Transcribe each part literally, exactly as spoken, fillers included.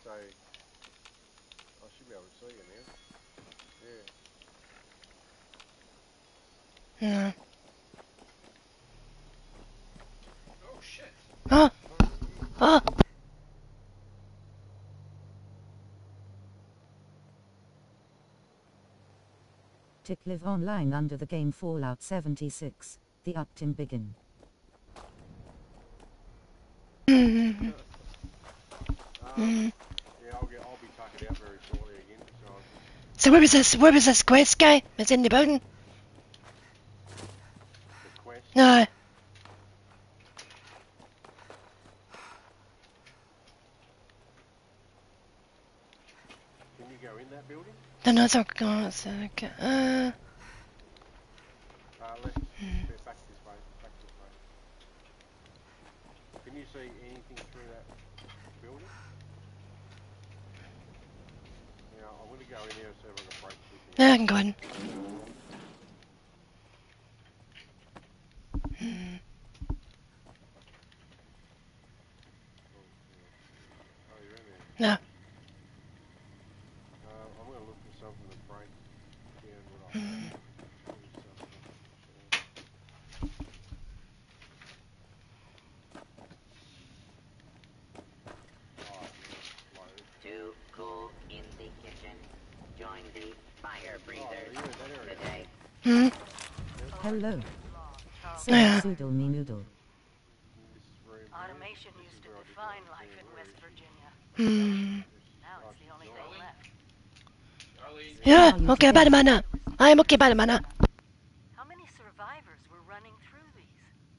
So I should be able to see you now. Yeah. No. Oh shit! Oh! Oh, Oh! Tick live online under the game Fallout seventy-six. The Uptim begin. Mm-hmm. um, yeah, I'll get. I'll be tuckered out very shortly again. So I'll just So where was this? Where was this quest guy? It's in the building. the quest. No. Can you go in that building? Then I thought, oh, it's okay. Uh. Uh, left. Hmm. Back this way. Back this way. Can you see anything through that building? Yeah, I'm going to go in here and see if I can break shit Yeah, here. I can go in. Hmm. Oh, you're in there. No. Uh, I'm going to look for something to break down what I Hmm. have. Maybe something. Oh, yeah, load. Too cool in the kitchen. Join the fire Oh, breathers you're in that area. today. Hmm. Hello. Say Yeah. Soodle me noodle. This room Automation here, used this to is where I did define my life in damn West roof. Virginia. Hmm. Now it's the only thing left. Charlie. Yeah. How are you Okay, today? bad mana. I am okay, bad mana. How many survivors were running through these?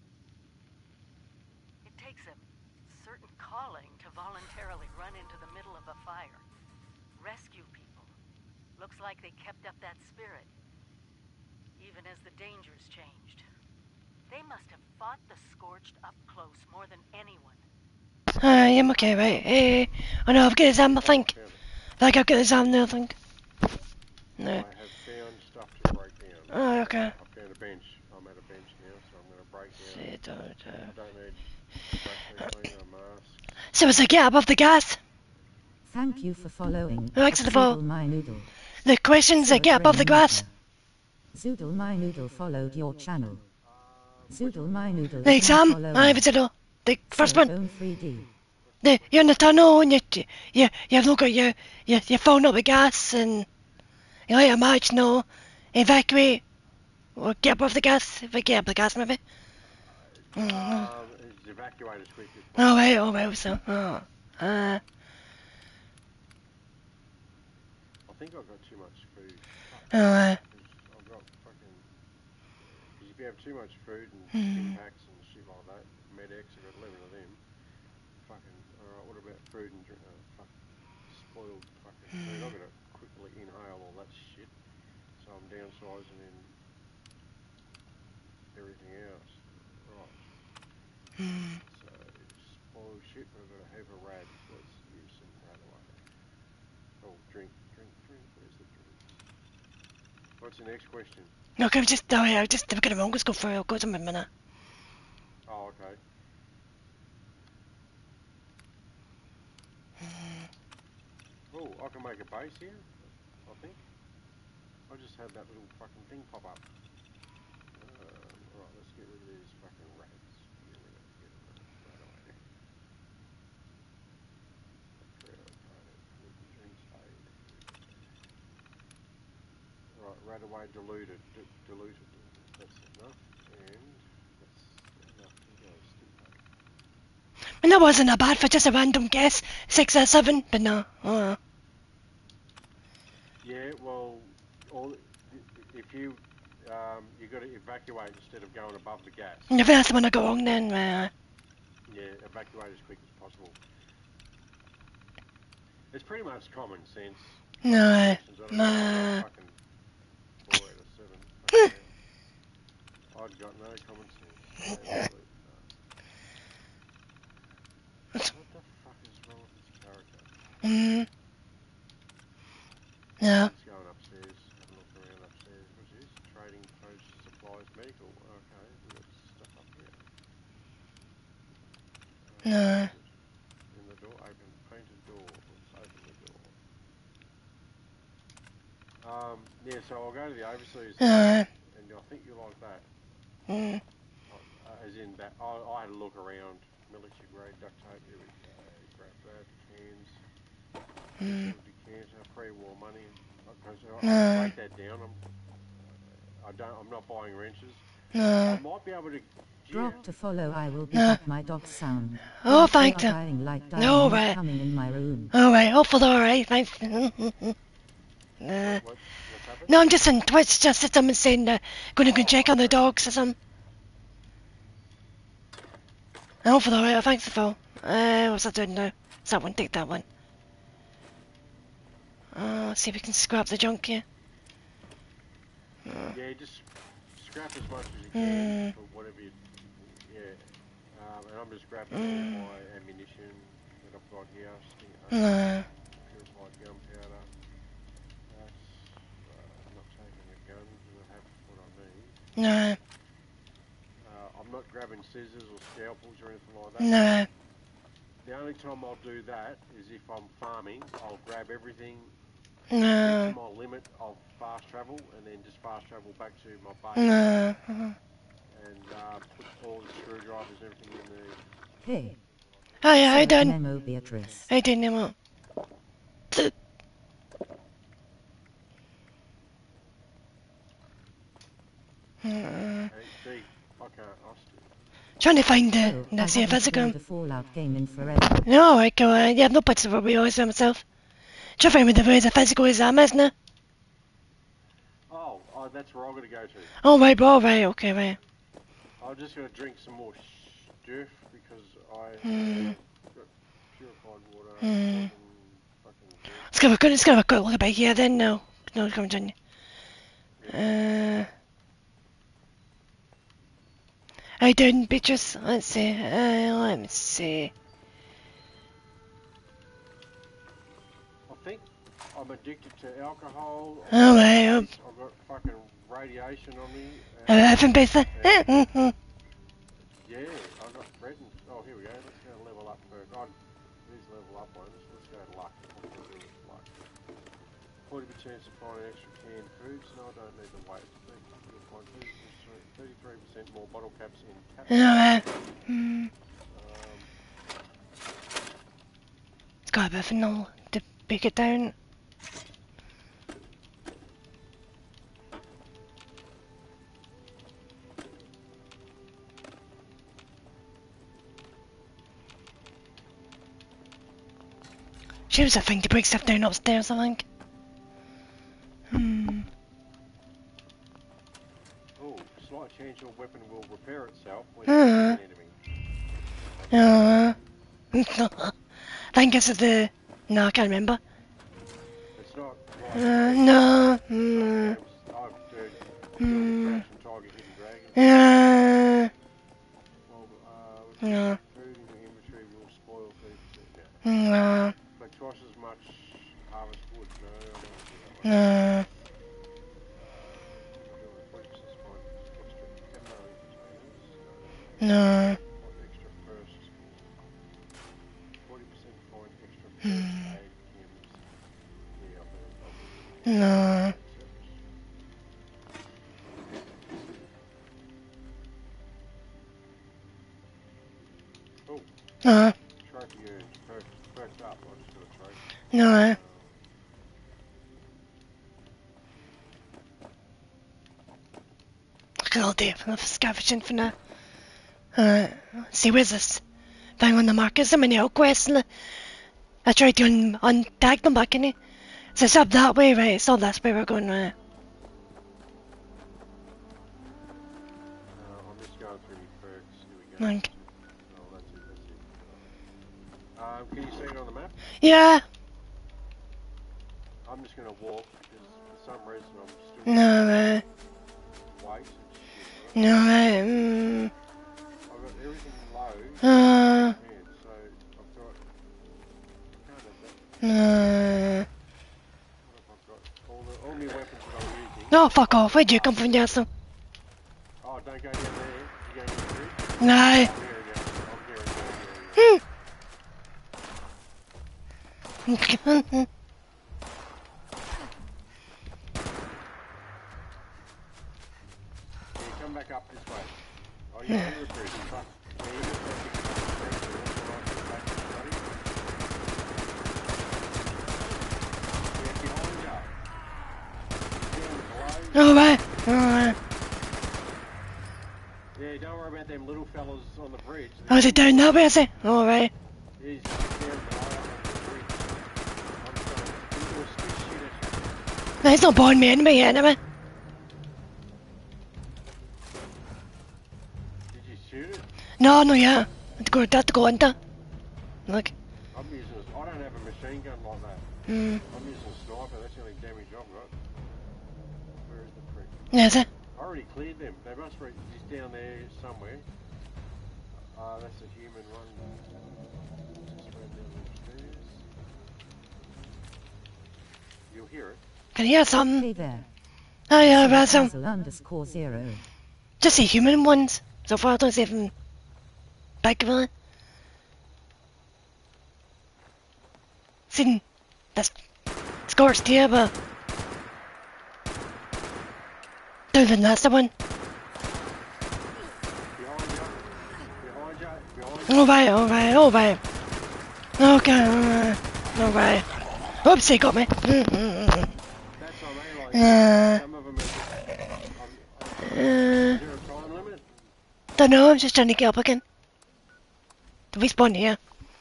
It takes a certain calling to voluntarily run into the middle of a fire. Rescue people. Looks like they kept up that spirit. Even as the dangers changed. They must have fought the Scorched up close more than anyone. I am okay, right? Hey. Oh no, I've got his arm, I Oh, I think. found it. I think I've got his arm now, I think. No. I have found stuff to break down. Oh, okay. I found a bench. I'm at a bench now, so I'm going to break down. See, don't, I uh. don't need vacuum cleaner, masks. So it's like, yeah, above the gas. Thank you for following. Thanks for the follow. Zoodle my noodle. The question's like, yeah, above the grass. Zoodle my noodle followed your channel. Zoodle my noodle. The is now exam? following. Aye, but it the first one. Silicone three D. The, you're in the tunnel and you, you, you've not got your, you, you're filling up with gas and you light a match, no, evacuate, or get above the gas, if I get above the gas maybe. Mm. Um, it's evacuate as quick as Oh, possible. right, oh, right, so, oh, uh, I think I've got too much food. oh, uh, I've got fucking. Because if you have too much food and Hmm. stim packs and shit like that, Med-X, I've got eleven of them. Fucking. Alright, what about food and drink? Uh, fuck. Spoiled fucking food. I've got to quickly inhale all that shit. So I'm downsizing in everything else. Right. hmm. So, spoiled shit, but I've got a heap of rad. Let's use some rad away. Oh, drink, drink, drink. Where's the drink? What's the next question? No, can we just, oh yeah, just, we're gonna go for it, I'll go to my minute. Oh, okay. Oh, I can make a base here, I think. I just had that little fucking thing pop up. Um, Alright, let's get rid of these fucking rads. Get rid of it, get rid of it, right away. Crowd code, wooden drinks, aid. Right, right away diluted, D diluted. That's enough, and that's enough to go. Stim pack. And that wasn't a bad for just a random guess, six or seven, but no, oh well. Yeah, well, all, if you um, you got to evacuate instead of going above the gas. And if that's the one I got wrong then, uh, Yeah, evacuate as quick as possible. It's pretty much common sense. no, Questions, I don't no. know, I've got fucking four out of seven. Fucking hell. I've got no common sense. Absolute none. What the fuck is wrong with this character? Mm. No. He's going upstairs, having a look around upstairs. What's this? Trading post supplies medical. Okay, we've got stuff up here. Uh, No. In the door, open, painted door. Let's Um, yeah, so I'll go to the overseas, Uh, and I think you like that. mm, Uh, as in that, I, I had a look around military grade duct tape. Here we go. Grab that cans, mm, utility cans, uh, pre-war money. Because I, No. I break that down. I'm, I don't. I'm not buying wrenches. I no. might be able to. Drop to follow. I will be No. back. My dog's sound. Oh, They thank are you. dying like dying, No, not right. coming in my room. Alright, hopefully alright, thanks. uh, What, what, what's happened? no, I'm just on Twitch, just as someone saying uh, gonna go check on the dogs or something. Hopefully alright, thanks for Uh, what's I doing now? Is that one? Take that one. Uh, let's see if we can scrap the junk here. Uh, Yeah, just scrap as much as you can Mm. for whatever you. Yeah. Um, and I'm just grabbing Mm. all my ammunition that I've got here. Sting, uh, no, purified gunpowder. That's. Uh, I'm not taking the guns because I have what I need. no, Uh, I'm not grabbing scissors or scalpels or anything like that. no, The only time I'll do that is if I'm farming. I'll grab everything no, to my limit of fast travel and then just fast travel back to my base no. uh, and uh, put all the screwdrivers and everything in the. Hey. Hi, how you Sir doing? Memo Beatrice. How you doing, Nemo? Uh, Hey, see, I can't. I still, trying to find the, Oh, the I see if haven't it's a gun. played a Fallout game in forever. No, alright, go on. Yeah, I've no putts for me always myself. Try to find me the way the physical exam, isn't it? oh, oh, that's where I'm gonna go to. Oh, right, bro, right, okay, right. I'm just gonna drink some more stuff because I Hmm. got purified water. Hmm. And fucking Let's go, let's go have a quick look about here then, no. No, come on, Uh, how you doing, bitches? Let's see, uh, let me see. I think I'm addicted to alcohol. Oh, right, um, I've got fucking radiation on me. uh, everything better? and- Yeah, I got threatened. Oh, here we go. Let's go level up first. Oh, these level up ones. Let's go to luck. What can we do with luck? forty percent supply an extra canned foods. No, I don't need the weight. You'll find thirty-three percent more bottle caps in caps. Alright. Hmm. Um, It's got a bit of a null to break it down. She was a thing to break stuff down upstairs, I think. Hmm. oh, slight chance your weapon will repair itself when Uh. you hit an enemy. Uh, I think this is the... No, I can't remember. It's not like Uh, no. Hmm. games I've heard Hmm. Crash and Tiger Hidden Dragon. Uh, Well, uh, no. food in the inventory will spoil thirty percent. No. But twice as much harvest wood. No, I don't want to do that one. No. Uh, forty percent spawn extra camo containers. No. What extra first? forty percent find extra first Hmm. aid chems. Yeah, I'll put it. I'll put it. No. Accept. Oh, No. trophy earned. Perked, perked up. I just got a trophy. No. Look at all day enough scavenging for now. Uh, see, where's this thing on the market? So many quest. I tried to un untag them back in it. So it's up that way, right? It's not that way we're going, right? Uh, I'm just going through my perks. Here we go. Like, Oh, that's it, that's it. Um, can you see it on the map? yeah. I'm just going to walk because for some reason I'm still No, right. weight and shit. No, right. Mm, I've got everything low uh, hand, so I've got. I can't have that. no. What have I got? All, the, all my weapons that I'm using. No, fuck off. Where'd you come from, Jason? Oh, don't go down there. You going to the No. I'm hearing you. I'm hearing you. I'm hearing you. Hmm. up this way. Oh, you're under the bridge. Fuck. Yeah, you look like you're under the bridge. You want to go back to the study? Yeah, behind you. Down below. Alright, alright. Yeah, don't worry about them little fellas on the bridge. Oh, is it down that way, is it? Alright. He's down below on the bridge. I'm just gonna do a stick shoot at you. No, he's not bothering me anyway, anyway. Did you shoot it? No, no, yeah. I'd go, that's to go under. Look. I'm using a, I don't have a machine gun like that. Hmm. I'm using a sniper, that's the only damage I've got. Where is the prick? Yeah, is it? I already cleared them. They must be, he's down there somewhere. Ah, uh, that's a human one. Just right down the stairs. You'll hear it. Can you hear something? Hey there. Oh, yeah, right, some. Hazel underscore zero. Just the human ones. So far, I don't see them big, really. Seen this scorched here, but don't think that's the one. Behind you. Behind you. Behind you. Alright, alright, alright. Okay, alright. Alright. Oops, he got me. That's what I mean, like, Uh, some of them are just, um, uh, is there a time limit? don't know, I'm just trying to get up again. The respawn here.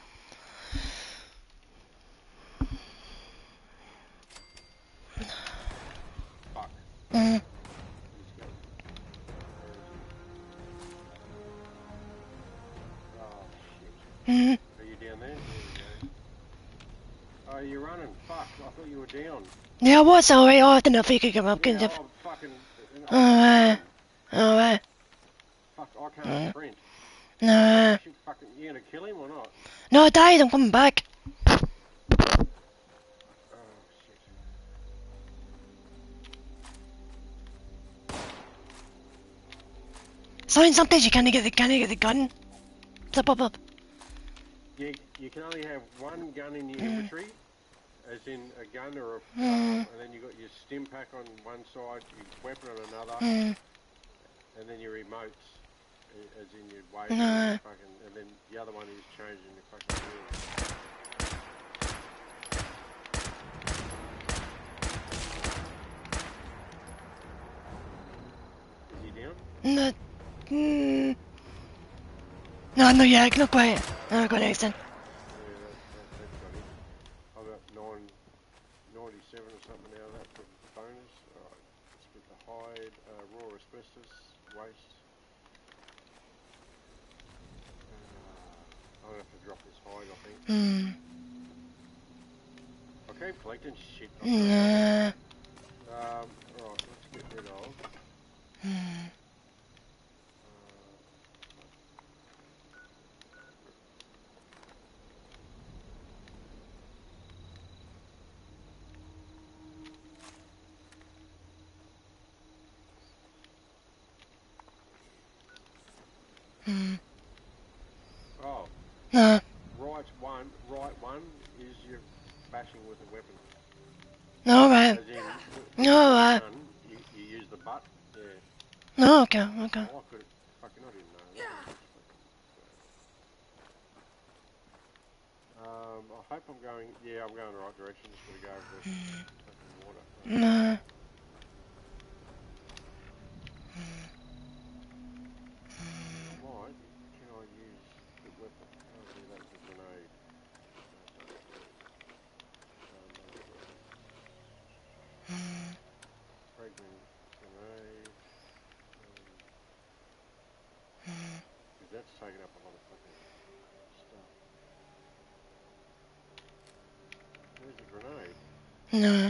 Fuck. Mm. Oh, shit. Mm. Are you down there? There you go. Oh, you're running. Fuck, I thought you were down. Yeah, I was alright. Oh, I don't know if you could come up, can Yeah, you? I'm fucking... Alright. Alright. Fuck, I can't sprint. No. You fucking, you gonna kill him or not? No, I died. I'm coming back. Oh, shit. Sometimes, sometimes you can't get the, can't get the gun. Flip up, up. You, you can only have one gun in your Mm. inventory, as in a gun or a... Mm. and then you got your stim pack on one side, your weapon on another, Mm. and then your remotes, a- as in your weight, No. and, fucking, and then the other one is changing the fucking wheel. Is he down? No. Mm. No, no, yeah, not quite. No, I got an accent. Yeah, that, that, that's got him. I've got nine, ninety-seven or something now of that for bonus. Alright, let's get the hide, uh, raw asbestos, waste. Uh, I'm gonna have to drop this hide, I think. Hmm. I keep collecting shit. Nah. Um, alright, let's get rid of. Hmm. Hmm. Oh, No. right one, right one is your bashing with a weapon. No, right. As in, No, right. gun, you, you use the butt. Yeah. No, okay, okay. Oh, I could fucking I didn't know that. Um, I hope I'm going. Yeah, I'm going the right direction. Just gotta go over the fucking water. No. Right? Can I use the weapon? Oh, yeah, that's a grenade. Um, fragment grenade. Um, 'cause that's taking up a lot of fucking stuff. Where's the grenade? No.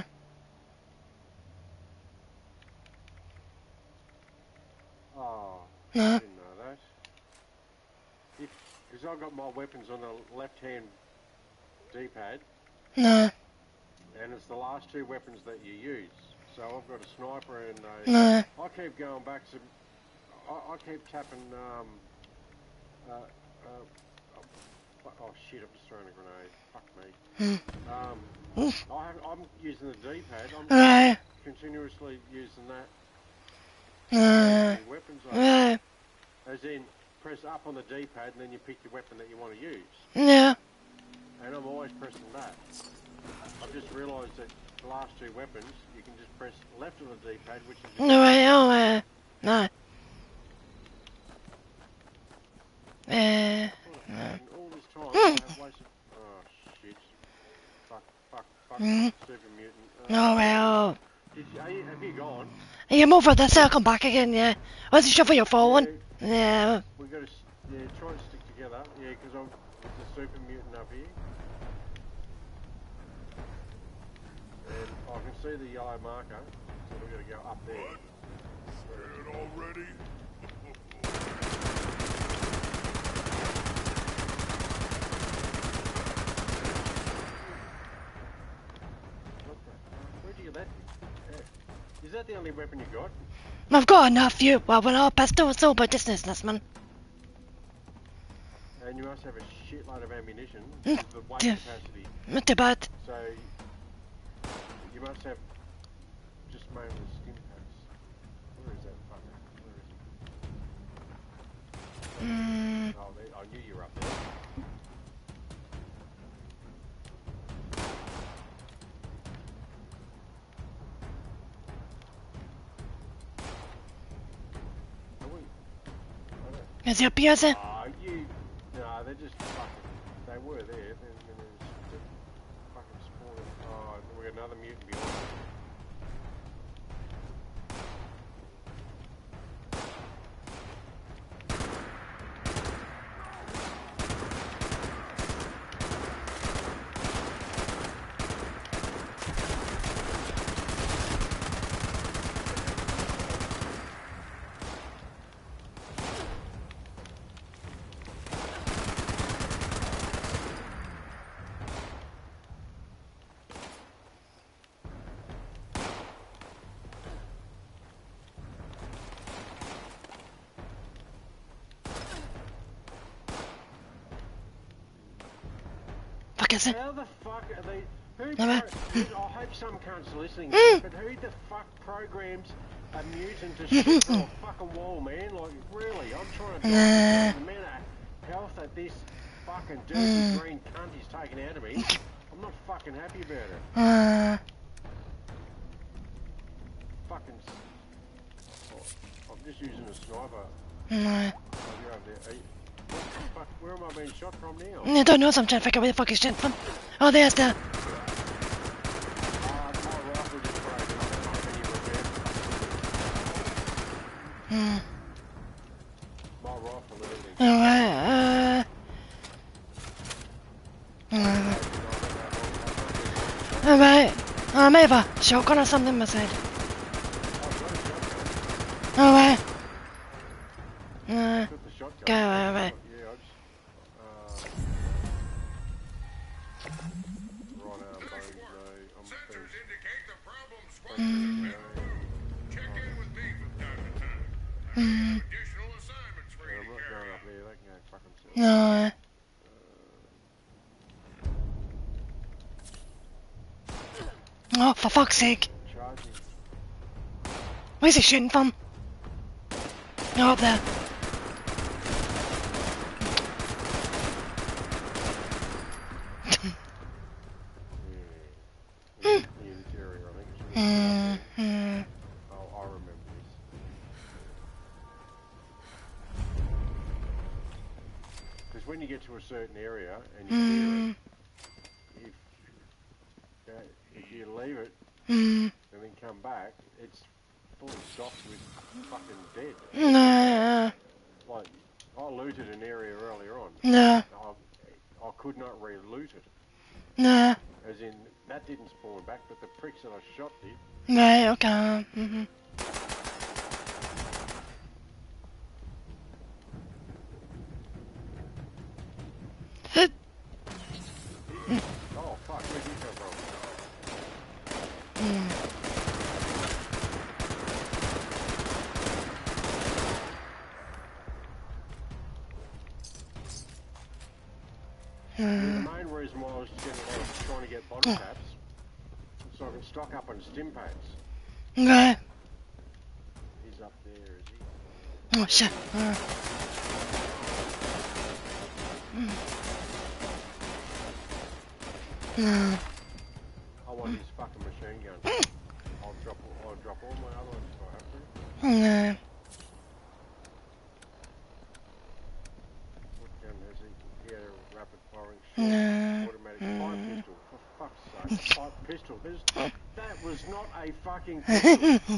Oh, No. I didn't know that. Because I've got my weapons on the left-hand D-pad, No. and it's the last two weapons that you use. So I've got a sniper and a... No. I keep going back to... I, I keep tapping... Um, uh, uh, oh, oh shit, I've just thrown a grenade. Fuck me. Hmm. Um, I have, I'm using the D-pad. I'm Right. continuously using that. Uh, Your weapons up. uh, As in, press up on the D-pad and then you pick your weapon that you want to use. yeah. And I'm always pressing that. I've just realised that the last two weapons, you can just press left on the D-pad, which is... No way, oh, uh, no. Uh, And all this time, I have wasted... Oh, shit. Fuck, fuck, fuck. Mm. Super mutant. Uh, no way, oh. Did you, are you, have you gone? You move for this, I'll come back again, yeah. What's the shove for your phone? Yeah, Yeah. we've got to yeah, try and stick together. Yeah, because I'm there's a super mutant up here. And I can see the yellow marker, so we've got to go up there. Dead already? What the? Where'd you get that? Yeah. Is that the only weapon you got? I've got enough, you. Well, we're all pistol, so but this is man. And you must have a shitload of ammunition. Mm, The weight yeah. capacity. Not too bad. So you must have just mainly stim packs. Where is that fucker? Where is he? Mm, Oh, there, I knew you were up there. Are we? I don't- is he up here, is it? Oh, you. No, they're just fucking. They were there, then, then there's the fucking spawning. Oh, we got another mutant behind us. Fuck is it? How the fuck are they? Who? No, man. Pro- who- I hope some cunt's listening. Mm. But who the fuck programs a mutant to shoot through a fucking wall, man? Like, really? I'm trying to. Nah. The amount of health that this fucking dirty Mm. green cunt is taking out of me. I'm not fucking happy about it. Uh, Fucking. s- Oh, I'm just using a sniper. no. Oh, you're over there. Are you, what the fuck? Where am I being shot from now? I don't know, so I'm trying to figure out where the fuck he's shit from. Oh, there's the. Ah, my rifle just broke. I don't have any repair. Hmm. My rifle and everything. Alright, uh. uh Alright. Oh, maybe a shotgun or something beside. Alright. Uh, Took the shotgun. go away. Yeah, I just. Uh, right arm bones, no. I'm Sensors indicate the problem's Mm. Check in with me from time to time. I Mm. have additional assignments for Yeah, you I'm to not carry going out. up there. They can go fuck themselves. no. Oh, for fuck's sake. Charging. Where's he shooting from? No, up there. Yeah. In the interior, I think. It's really Hmm. up there. Hmm. Oh, I remember this. Because when you get to a certain area and you Hmm. clear it, if, uh, if you leave it Hmm. and then come back, it's full of stocked with fucking dead. No. Like, I looted an area earlier on. No. I, I could not re-loot it. No. As in, that didn't spawn back, but the pricks that I shot did. Right, okay. Mm-hmm. Oh, fuck, where'd you come from? Hmm. Yeah, Hmm. the main reason why I was getting, I was trying to get bottle caps, so I can stock up on stim packs, Okay. is He's up there, is he? Oh shit. Uh. Mm. I want his fucking machine gun. I'll drop, I'll drop all my other ones if I have to. No. What gun has he? He had a rapid firing shot. No. Automatic Mm. pipe pistol. For fuck's sake, pipe pistol. There's, that was not a fucking pistol.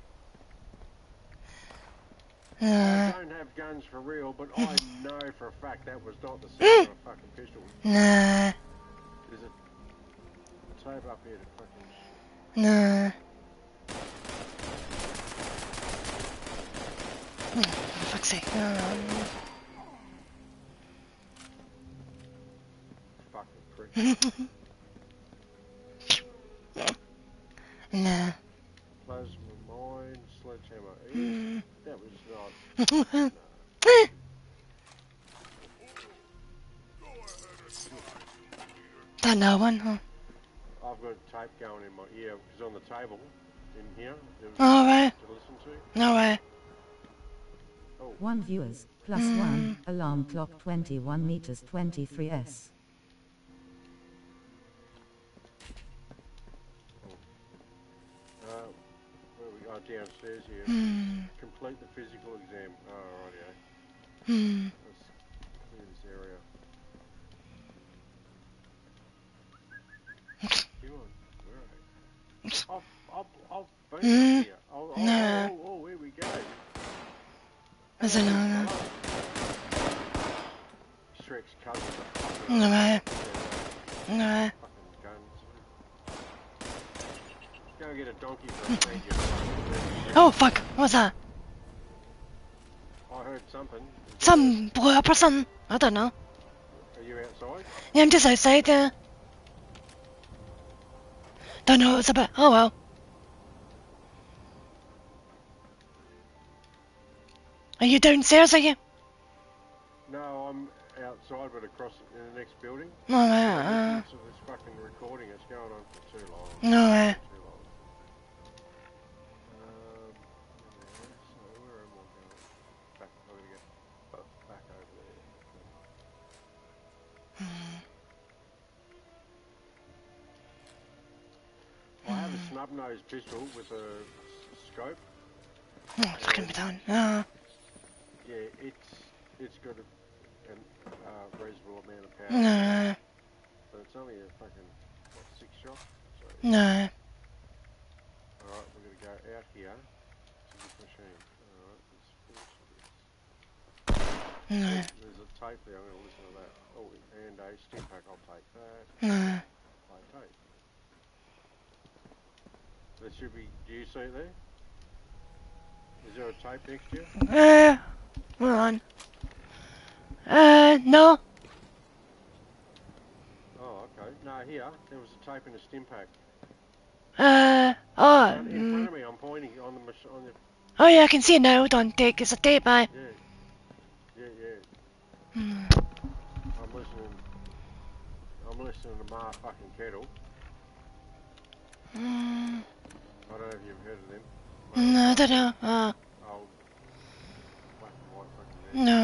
I No. don't have guns for real, but I know for a fact that was not the sound of a fucking pistol. No. There's a tape up here to fucking shit. No. Oh, for fuck's sake. No. Fucking prick. No. Plasma mine, sledgehammer E. Mm. That was not. Don't know one, huh? I've got tape going in my ear because on the table in here there was Alright. to listen to. No way. Oh, One viewers, plus one, alarm clock twenty-one meters twenty-three S. uh, where we go downstairs here. Hmm. Complete the physical exam. Oh, rightio. Hmm. Let's clear this area. Come on, where are they? I've, I've, I've been Mm. up here. Oh, oh, No. oh, oh, here we go. There's another. Shrek's cousin. No way. Yeah, No. fucking guns. Go and get a donkey for a friend. Oh fuck. What's that? I heard something. Some boy or person? I don't know. Are you outside? Yeah, I'm just outside there. Don't know what it's about. Oh well. Are you downstairs, are you? No, I'm outside, but across in the next building. No way. I'm Uh, listening to this fucking recording. It's going on for too long. no way. Too long. Um, so where am I going? Back, I'm gonna get uh, back over there. I have a snub-nosed pistol with a s- scope. Oh, fucking be done. Oh. Yeah, it's it's got a an, uh, reasonable amount of power. No. But it's only a fucking what, six shot. So, No. alright, we're gonna go out here to this machine. Alright, let's finish this. No. There's a tape there. I'm gonna listen to that. Oh, and a stim pack. I'll take that. No. Play tape. There should be. Do you see it there? Is there a tape next to you? Uh, hold on. Uh, no. Oh, okay. No, here there was a tape in a stim pack. Uh, oh. In front Mm. of me, I'm pointing on the mach- on the. Oh yeah, I can see it now. Hold on, take. It's a tape, I. Yeah, yeah, yeah. Hmm. I'm listening. I'm listening to Ma fucking Kettle. Mm. I don't know if you've heard of them. No, I don't know. Uh, Old black and white fucking men. no.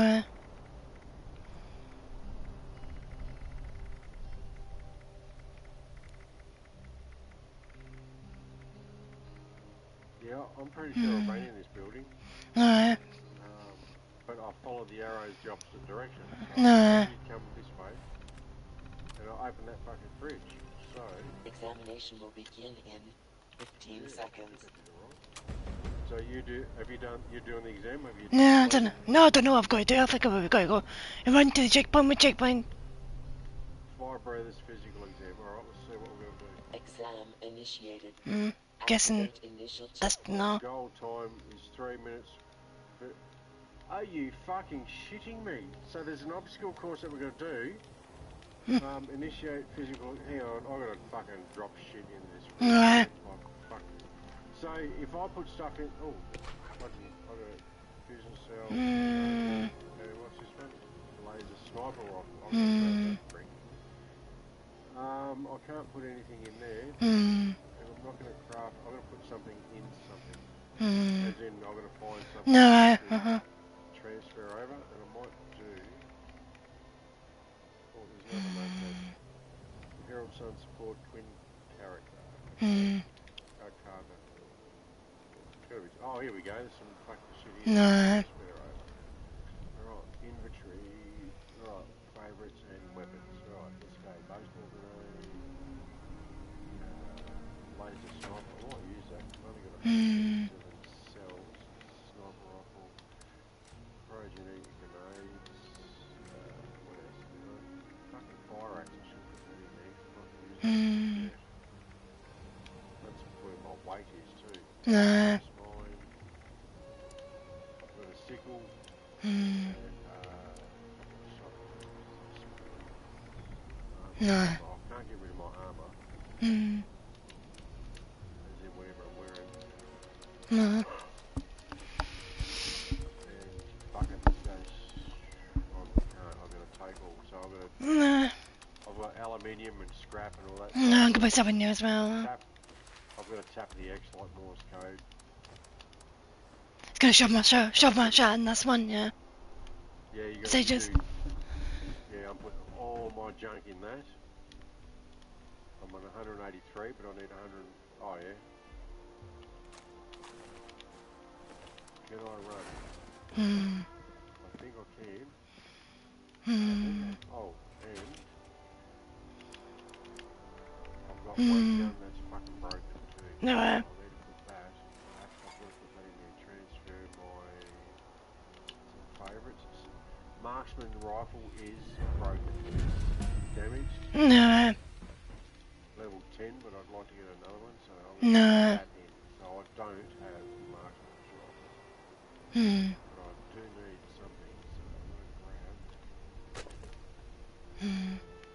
Yeah, I'm pretty sure I've been in this building. No. Um, but I followed the arrows the opposite direction. So No. you come this way, and I open that fucking fridge. So. Examination will begin in fifteen Yeah, seconds. could be wrong. So you do? Have you done? You're doing the exam? Have you? No, I don't know. No, I don't know what I've got to do. I think I've got to go run to the checkpoint with checkpoint. Fire breathers physical exam. All right, let's see what we're gonna do. Exam initiated. Hmm. Guessing Activate initial that's no. Goal time is three minutes. But are you fucking shitting me? So there's an obstacle course that we're gonna do. Um, initiate physical. Hang on, I gotta fucking drop shit in this. Alright. Like, fuck. So if I put stuff in, oh, fucking, I got a fusion cell. Hmm. And what's this one? Laser sniper rifle. I'm Hmm. gonna grab that prick. Um, I can't put anything in there, Hmm. and I'm not gonna craft. I'm gonna put something in something. Hmm. As in, I'm going to find something No. to Uh-huh. transfer over, and I might do. Oh, there's another mate that Herald Sun support twin character. Hmm. Uh, cargo. It's gotta be, oh, here we go. There's some fucking shit here. No. Transfer over. Alright, inventory. Right, favourites and weapons. Right, let's go. Baseball grenade. Uh, laser sniper. I might use that. I've only got a Hmm. seven cells. Sniper rifle. Progeny grenades. Uh, what else? Uh, fucking fire axe. I should put that in there. 'Cause I'm not gonna use that. Hmm. Yeah. That's where my weight is too. No. That's mine. I've got a sickle. Hmm. And, uh, shotgun. No. Um, I can't get rid of my armour, Hmm. as in whatever I'm wearing. No. And fuck it, this goes on. Uh, I've got to take all. So I've got to, No. I've got aluminium and scrap and all that. No, stuff. I'm gonna put something new as well. Tap. I've got to tap the X like Morse code. It's gonna shove my shove, shove my shot in this one, yeah. Yeah, you got So to just- do. Yeah, I'm putting all my junk in that. I'm on one hundred eighty-three, but I need one hundred. Oh yeah. Can I run? Hmm. I think I can. Hmm. Oh, and I've got Hmm. one gun that's fucking broken too. No. I need to put that. I've got to put that in there. Transfer my some favourites. Marksman rifle is broken. It's damaged. No. Level ten, but I'd like to get another one, so I'm going to No. put that in. So I don't have marksman's rifle, Hmm. but I do need something, so I'm going to grab. Hmm.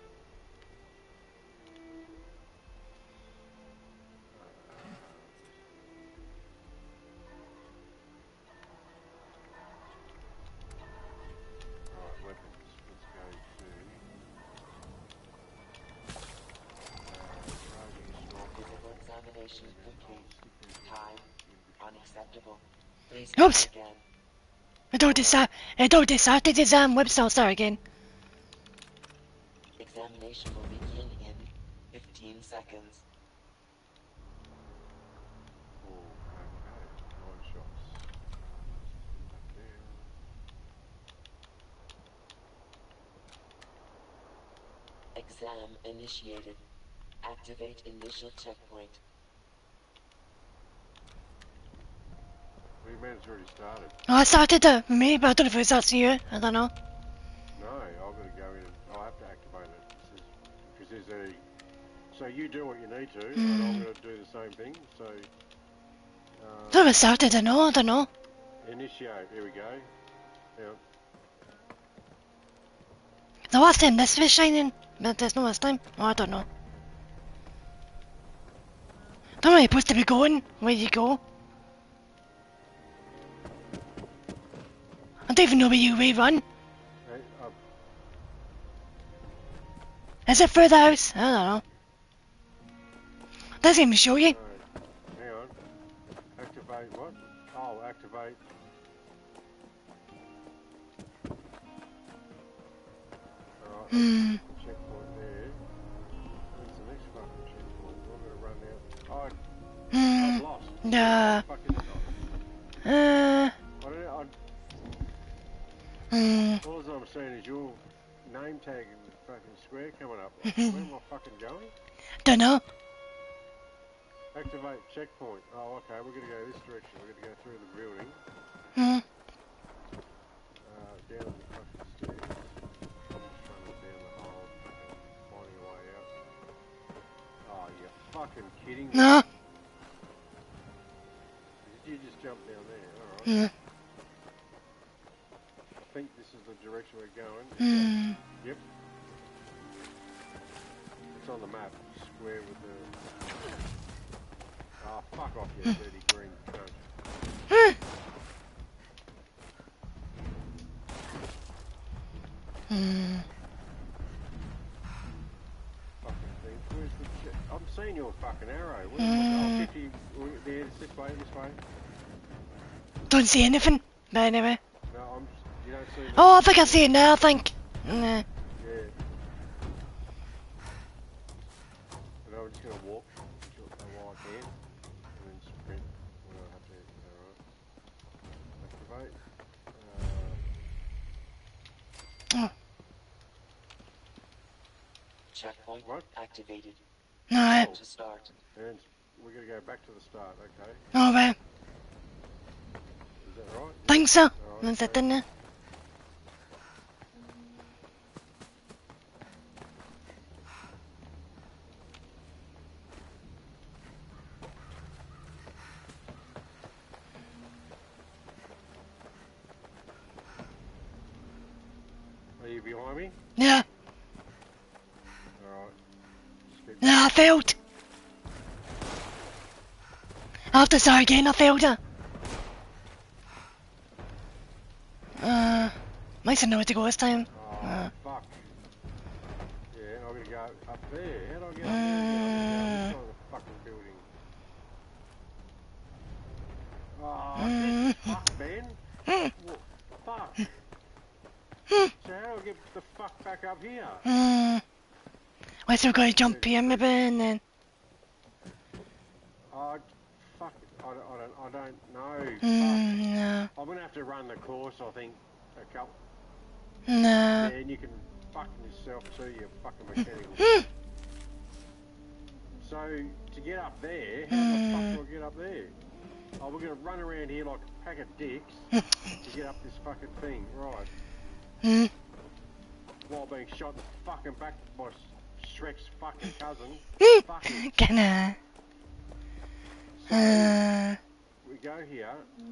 Alright, weapons. Let's go to. Uh, Physical examination complete. Time unacceptable. Please Oops. try again. I don't decide. I don't decide to exam website. Start again. Examination will begin in fifteen seconds. Oh, okay. Nine shots. Back there. Exam initiated. Activate initial checkpoint. Well, your man's already started. Oh, I started it with me, but I don't know if it starts you. I don't know. No, I've got to go in and I'll have to activate it. Because there's a. So you do what you need to, and I'm Hmm. going to do the same thing. So. Uh, I don't know if it started. I know. I don't know. Initiate. Here we go. Yeah. The last time this was shining, but there's no last time. Oh, I don't know. Don't know where you're supposed to be going. Where you go. I don't even know where you way run. Hey, uh, Is it through the house? I don't know. Doesn't even show you. no, hang on. Activate what? Oh, activate. Alright, Hmm. checkpoint there. Where's the next fucking checkpoint? I'm going to run out. Oh, Hmm. I'm lost. Yeah. Fuck is it? Uh. I don't know. Hmm. I, all I'm saying is your name tag in the fucking square coming up. Where am I fucking going? Don't know. Activate checkpoint. Oh, okay. We're going to go this direction. We're going to go through the building. Hmm. Uh, down the fucking stairs. I'm just trying to down the hole, finding a way out. Oh, you're fucking kidding me. No. Did you just jump down there? Alright. Hmm. I think this is the direction we're going. Hmm. Yep. It's on the map. Square with the... Oh, fuck off, you dirty green cunt. Hmm. Hmm. Fucking thing. Where's the... Ch I'm seeing your fucking arrow. Where's Mm. the... Oh, fifty... There, it's this way, this way. Don't see anything. But anyway. No, I'm. You don't see. Oh, I think I see it now. I think. Nah. Yeah. But I'm just gonna walk a while I can, and then sprint when I have to. Alright. Activate. Uh, Oh. Checkpoint What? activated. No. To start. and we're gonna go back to the start. Okay. Oh, well. Is that right? Think so. Alright, That's it, so- didn't it? Are you behind me? Yeah. Alright. Just keep- No, I failed. I have to start again. I failed it. Uh, at least I know where to go this time. Oh, Uh. fuck. Yeah, I'm gonna go up there. How do I get up there? Uh. This side of the fucking building. Oh, Mm. this fuck, man. Mm. Wha- Fuck. Mm. So how do I get the fuck back up here? Hmm. Well, so we're going to jump here maybe and then. Oh, fuck. I don't, I don't, I don't know. Hmm. No. Fuck. I'm gonna have to run the course, I think. A couple. No. Yeah, and you can fucking yourself too, you fucking mechanical. Hmm. So, to get up there, how the fuck do I get up there? Oh, we're gonna run around here like a pack of dicks to get up this fucking thing, right? Hmm. While being shot in the fucking back by Shrek's fucking cousin. Hmm. Fucking. Kinda. So, Uh. we go here.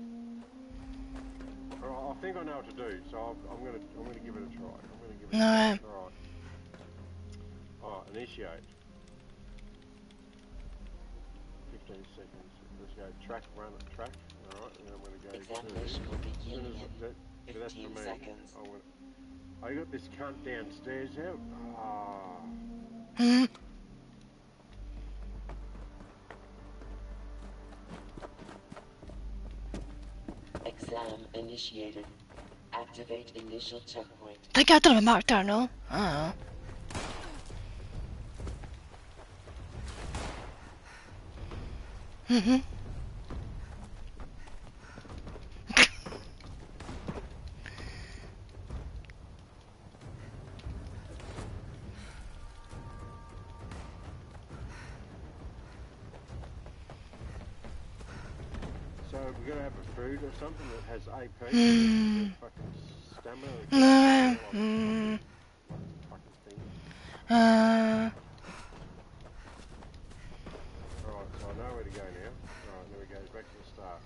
Alright, I think I know what to do, so I'm, I'm gonna, I'm gonna give it a try. I'm gonna give it a Alright. try. Alright. Alright, initiate. fifteen seconds. Let's go track, run, track. Alright, and then I'm gonna go Examination to... will As begin soon as in that, so that's for fifteen me. seconds. I want. I got this cunt downstairs. How? Ah. Hmm. Exam initiated. Activate initial checkpoint. I think I don't have a mark there, no? I don't know. Mm-hmm. So we're gonna have a food or something that has A P. Hmm. Fucking stamina. No. Like, Hmm. fucking thing. Uh. Alright, so I know where to go now. Alright, there we go, back to the start.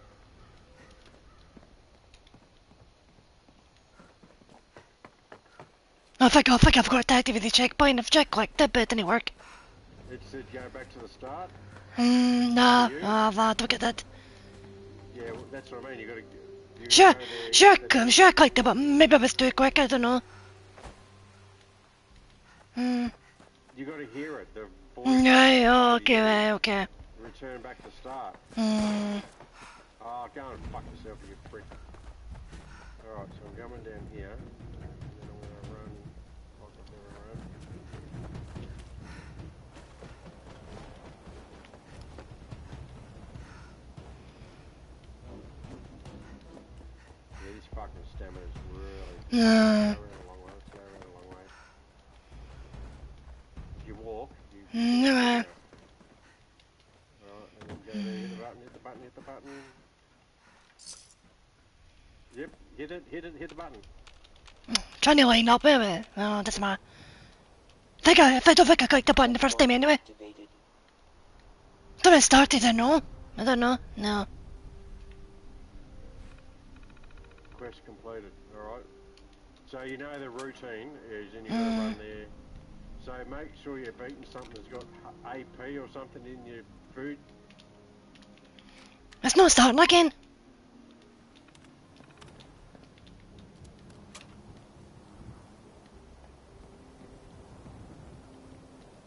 I think, I think I've got to activate the checkpoint. I've checked clicked it, but it didn't work. It said go back to the start. Hmm. Nah. You? Ah, uh, look at that. Yeah, well, that's what I mean, you gotta... You Sure. gotta go there, Sure. that's I'm it. sure I clicked it, but maybe I was too quick. I don't know. Hmm. You gotta hear it, the voice. Yeah. So Okay. you Right, okay. Return back to start. Hmm. Oh, go and fuck yourself, you prick. Alright, so I'm coming down here. And then I'm gonna run like I've never run. Yeah, this fucking stamina is really... Uh. Let's go around a long way, let's go around a long way. If you walk, you... Mm, no, uh. Alright, and then go there, hit the button, hit the button, hit the button. Yep, hit it, hit it, hit the button. Trying to line up with it. Oh, doesn't matter. Think I, if I don't think I clicked the button the first time anyway. Activated. Don't it started, I know. I don't know. No. Quest completed, alright. So you know the routine is, and you gotta run there. So make sure you're beating something that's got A P or something in your food. It's not starting again.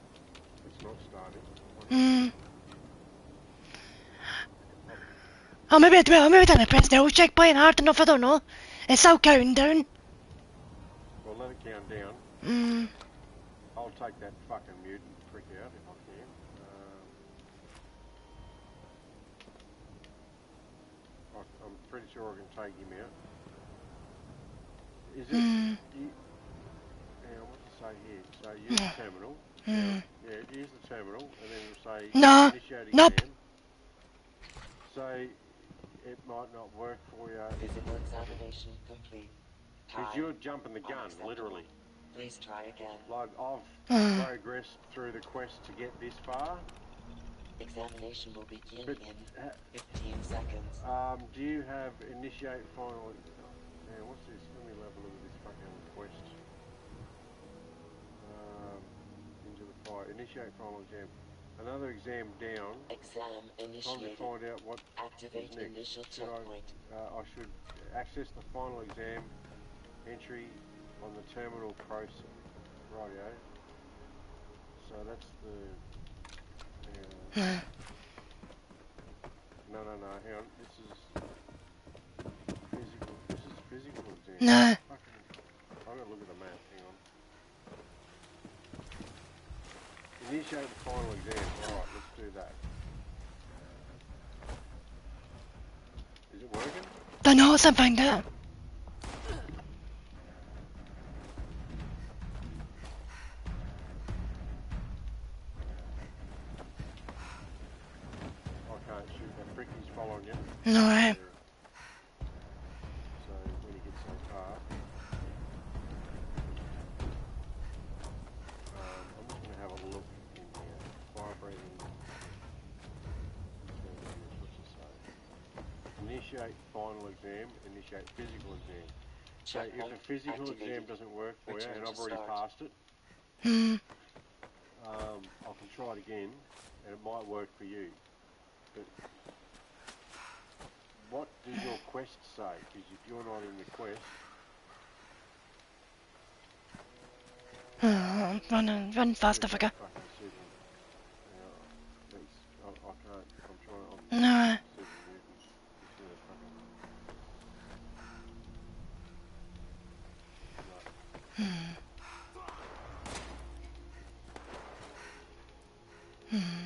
It's not starting. Hmm. Oh, maybe I, well, maybe I didn't press the old checkpoint hard enough, I don't know. It's still counting down. Well, let it count down. Mm. I'll take that fucking mutant prick out if I can. Um, I, I'm pretty sure I can take him out. Is it? Mm. You, now, what does it say here? So use the terminal. Mm. Yeah, use the terminal, and then we'll say No. initiate Nope. exam. Say it might not work for you. Physical examination complete. Because Time you're jumping the gun, unacceptable. literally. Please try again. Like, I've Mm. progressed through the quest to get this far. Examination will begin But, in uh, fifteen seconds. Um, do you have initiate final... Man, what's this? Let me have a look at this fucking quest. Um, into the fire. Initiate final exam. Another exam down. Exam Time to initiated. find out what Activate is next. initial Should I, checkpoint. uh, I should access the final exam entry on the terminal process. Rightio. So that's the... Uh, no, no, no, hang on. This is... Physical. This is physical exam. No. Fucking, I've got to look at the map. Hang on. Initiate the final exam. Alright, let's do that. Is it working? Don't know, let's find out. I can't shoot. That prick is following you. No, right. So when he gets so far, um, I'm just going to have a look in here. Fire breathing. What's it say? Initiate final exam. Initiate physical exam. So if Checkpoint the physical exam activated. doesn't work for you, Return and to I've already start. passed it, Hmm. um, I can try it again, and it might work for you. But what does your quest say? Because if you're not in the quest, Oh, run, run faster, there's fucker. that fucking signal. Yeah, it's, I, I can't. I'm trying. I'm No. seven mutants. It's gonna fucking. No. Hmm. Hmm.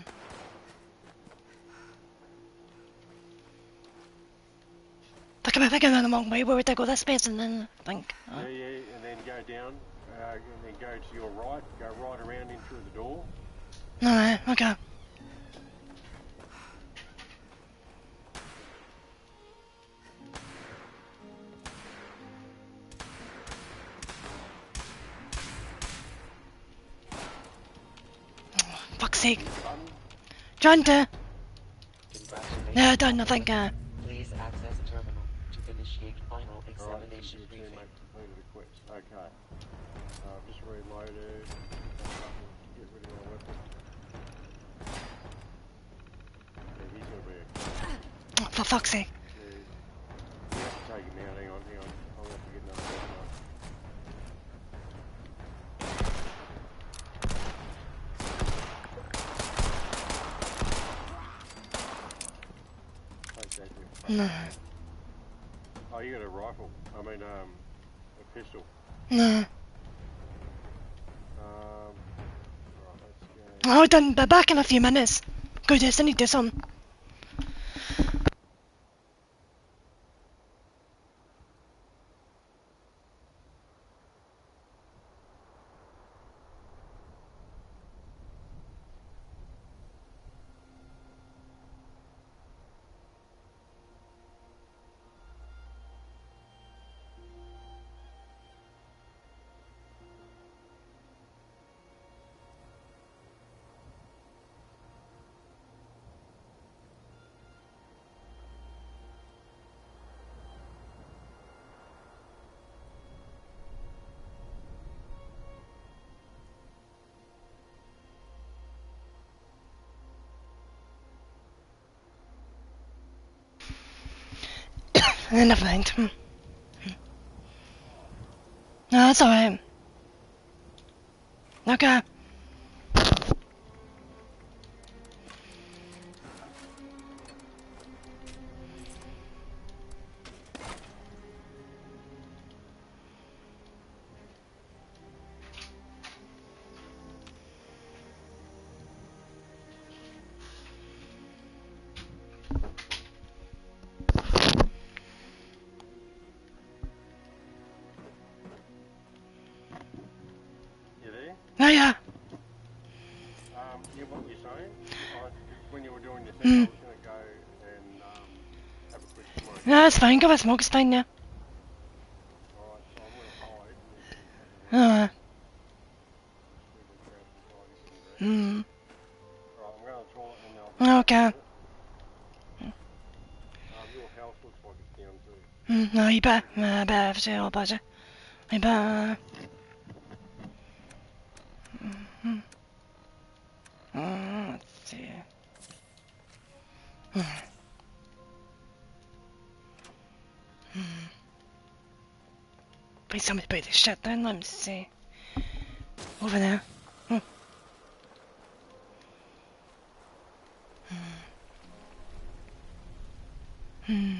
Fuck, I'm thinking the wrong way. Where would I go this space and then think? Oh. Yeah, yeah, and then go down, uh, and then go to your right, go right around in through the door. Alright, okay. Oh, fuck's sake. Button. Trying to. Congratulations. No, I don't know, think, uh. Please access terminal to initiate final Alright, examination you briefing. mate completed the quest. Okay. Uh, just reloaded. Get rid of my weapon. Yeah, he's gonna be a Oh, for fuck's sake. dude. You have to take him out. Hang on, hang on. I'll have to get another weapon up. Take that, you fucking- No. Oh, you got a rifle. I mean, um, a pistol. No. Um, alright, let's go. Oh, done. Be back in a few minutes. Go do this, I need to do something. Eh, never mind. Hmm. Hmm. No, that's alright. Okay. Oh, when you were doing your thing, I was gonna go and um, have a quick smoke. No, it's fine. Go for a smoke. It's fine now. Alright, so I'm gonna hide and you can fucking Alright. Hmm. Hmm. Alright, I'm gonna draw it and I'll... Okay. Um, your house looks like it's down too. Hmm. No, you better. Uh, better for sure, better. You better. Hmm. Hmm. Let's see. Hmm. Hmm. Please somebody put this shit down. Let me see. Over there. Hmm. Hmm.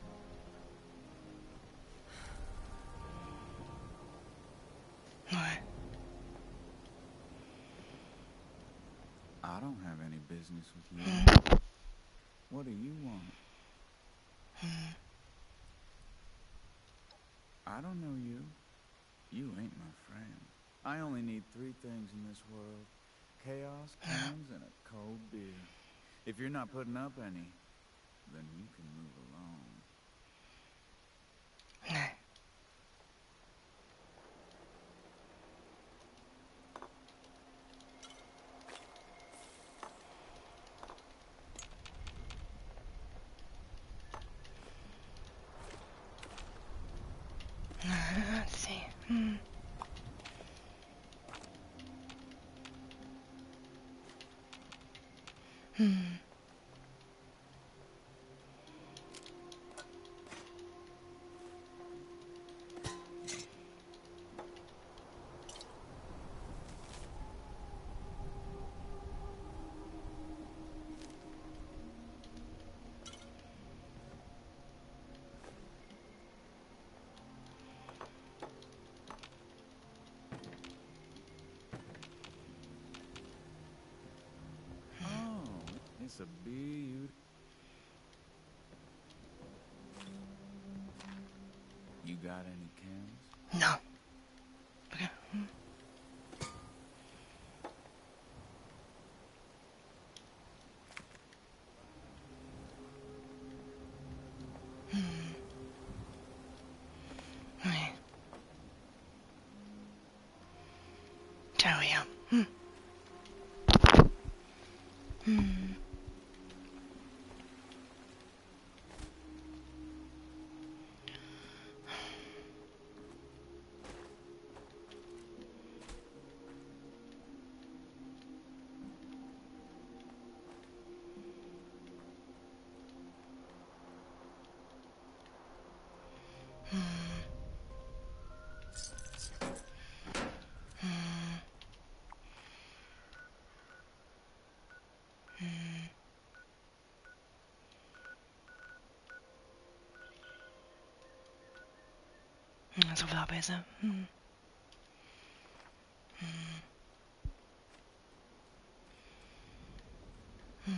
Alright. I don't have any business with you. Hmm. What do you want? Hmm. I don't know you. You ain't my friend. I only need three things in this world. Chaos, cans, and a cold beer. If you're not putting up any, then you can move along. No. Let's see. Hmm. Hmm. Oh, it's a beaut. You got any cans? No. Okay. Hmm. Hmm. Right. There we are. Hmm. Hmm. Hmm. Hmm. Hmm. That's over that way, is it? Hmm. Hmm. Hmm.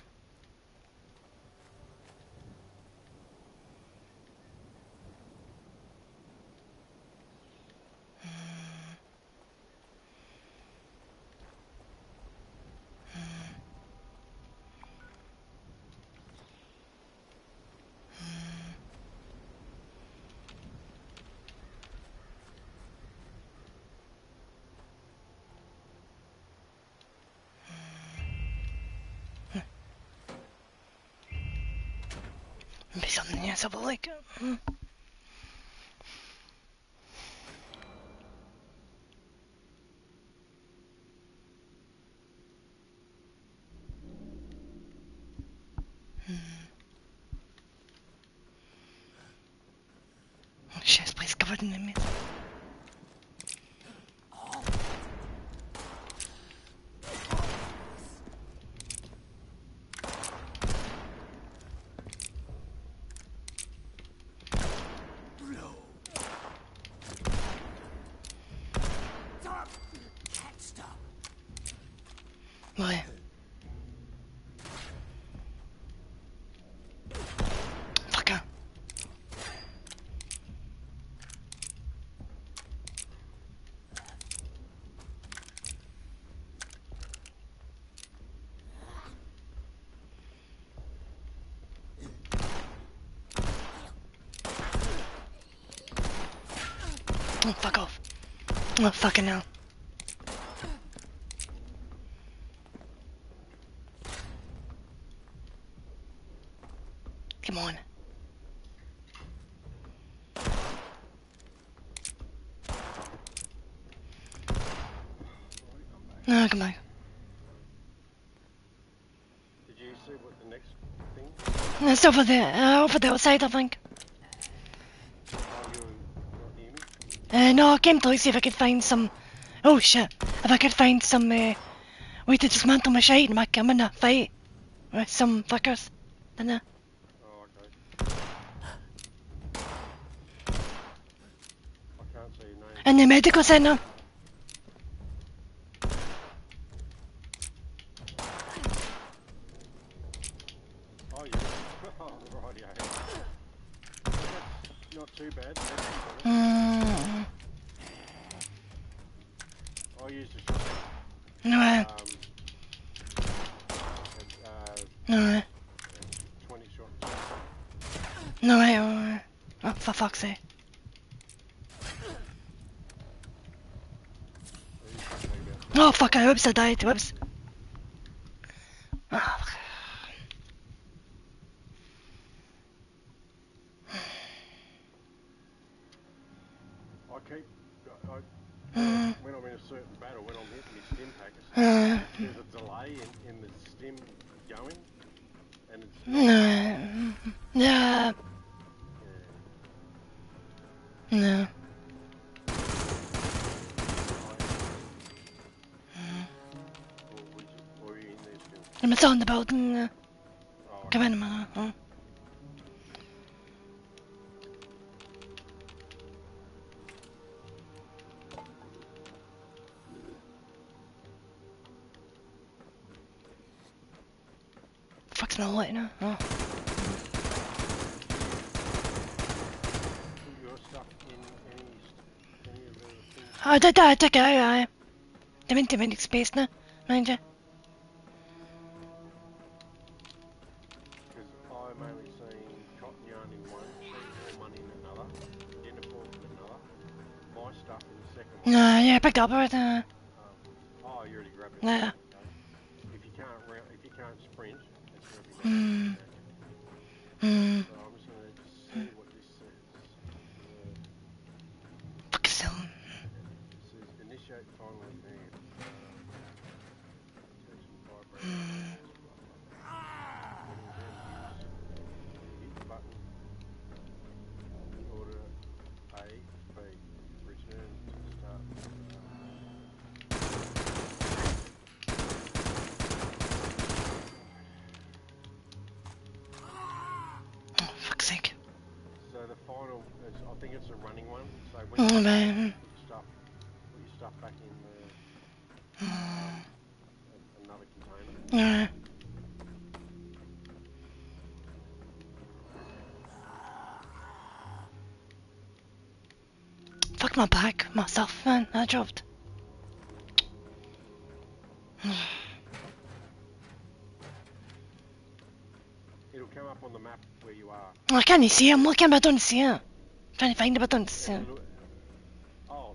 Maybe something else I will like. Hmm. Hmm. Oh shit, this place is covered in them. Why? Fucker. Oh, fuck off. Oh, fucking hell. Come on. No, come back. Did you see what the next thing? It's over there, uh, over the outside, I think. Oh, you're not near me? Uh, no, I came to look see if I could find some... Oh, shit. If I could find some, uh, way to dismantle my shite and I'm in a fight with some fuckers. Didn't I? Oh, okay. I can't see your name. In the medical centre. Oh, yeah. Oh, right, yeah. That's not too bad. That's not bad. Mm. I used a shotgun. No, Um, uh, uh, no, uh, twenty shots. no, uh, oh, for fuck's sake. Oh, fuck, I whoops, I died, whoops. Oh, fuck. I keep, I, I, Mm. when I'm in a certain battle, when I'm hitting my stim packets, Uh, there's a delay in, in the stim going, and it's no, yeah, yeah. no. Or, we just, or are you in there still? I'm still in the building, uh, Oh, come in a minute, huh? Fuck's my light now, oh. Put your stuff in any, any of the things. I did that, I took it out, I... I'm into my space now, mind you. Because I'm only seeing cotton yarn in one, sheet one in another, uniform in another, my stuff in the second one. No, yeah, I picked up everything, uh, Um, oh, you already grabbed it. yeah. Okay. If you can't, round, if you can't sprint, it's going to be Hmm. nice. Hmm. So I'm just going to see what this says. Uh, Fuck's sake. it says initiate final event. Attention vibration. Hit the button. Order A, B. Return to the start. Oh, fuck's sake. So the final, is, I think it's a running one. So when Oh, you man. put your stuff, put your stuff back in the, um, a- another container. Yeah. Fuck my back, myself, man, I dropped. It'll come up on the map where you are. I can't see it, I'm looking but I don't see it. Trying to find it but I don't see it. It'll look- Oh.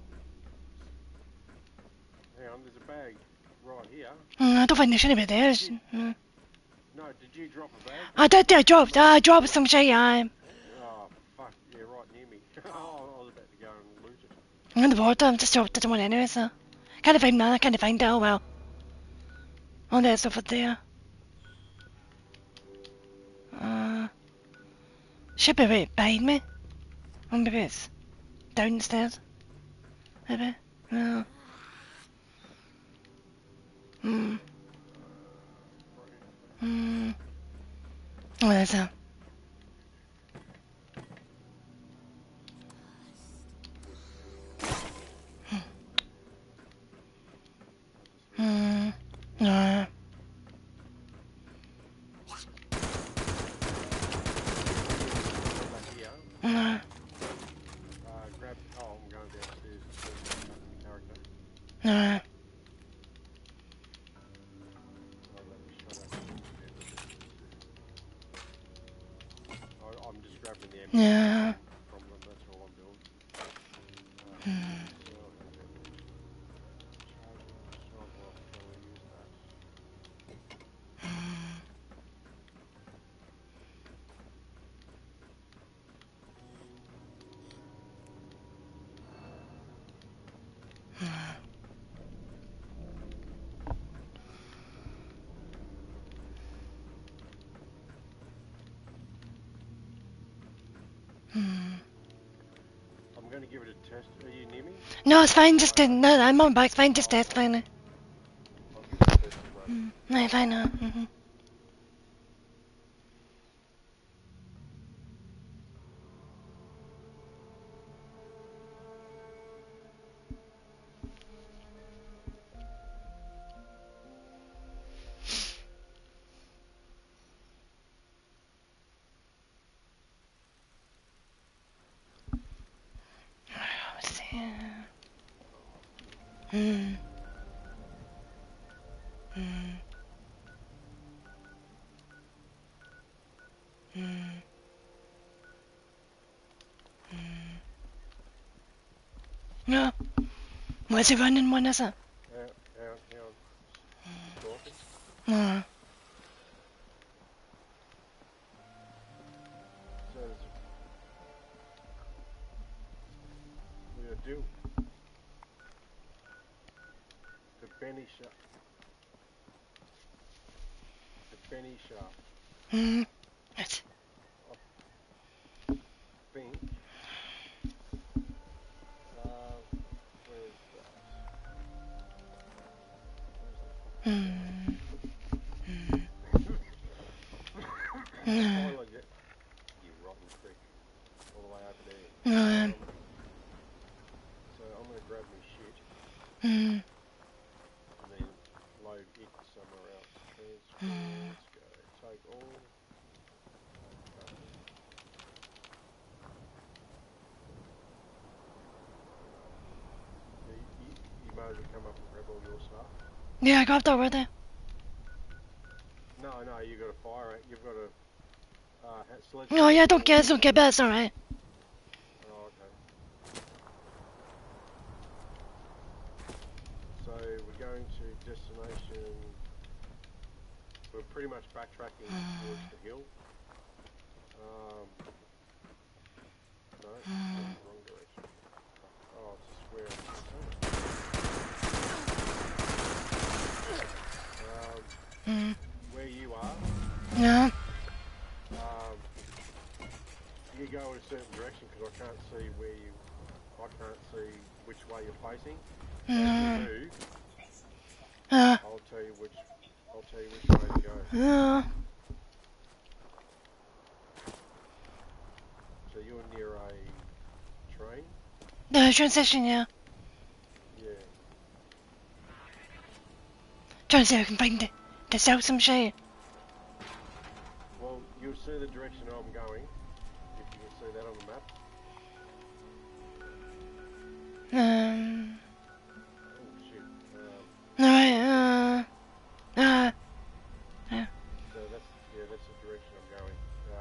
Hang on, there's a bag right here. Mm, I don't think there should be there. is- mm. No, did you drop a bag? I did, I dropped, I dropped some shit, I... Oh, fuck, yeah, right near me. oh, I was about to go and lose it. I'm in the water, I'm just dropped it one anyway, so... Can't find that, I can't find it, oh well. Oh, there's over there. Uh... Should be right behind me. Or maybe it's downstairs. Maybe? No. Hmm. Hmm. Oh, there's a... Hmm. No. Back here. No. Uh, grab. Oh, I'm going downstairs to see the character. No. Oh, let me shut up. I, I'm just grabbing the ammunition Yeah. from them. That's all I'm doing. Uh, Hmm. So I'm gonna get charger, so I'm not gonna use that. Hmm. Hmm. Hmm. I'm gonna give it a test. Are you near me? No, it's fine, just uh, no, I'm on back, it's fine, just test fine. I'll give it a test and run. Hmm. No, fine now. Mm-hmm. Let's see. Hmm. Hmm. Hmm. Hmm. No. Where's he running one, is it? Hang on, hang on, hang on. Talking? No. So there's we are due. The Benny shop. The Benny shop. Hmm. It's, Think. Uh, where's that? Where's hmm. Hmm. the No. toilet yet? You rotten prick. All the way over there. No. Um, so I'm gonna grab my shit Hmm. and then load it somewhere else. Transfer. Hmm. Let's go. Take all. Copy. Yeah, you, you, you might as well come up and grab all your stuff. Yeah, I grabbed that right there. No, no, you got to fire it. You've got to uh, ha- select. No, yeah, don't care, don't care, but it's alright. Oh, okay. So we're going to destination. We're pretty much backtracking towards the hill. Um, no, wrong direction. Oh, it's a square. Um, Hmm. where you are, No. um, you go in a certain direction because I can't see where you. I can't see which way you're facing. So if No. you move, Uh. I'll tell you which. I'll tell you which way to go. No. So you're near a train. The transition, yeah. Yeah. Trying to see if I can find it. To sell some shit. Well, you'll see the direction I'm going if you can see that on the map. Um. Oh shit. Um, Alright, uh. Uh. Yeah. so that's yeah, that's the direction I'm going.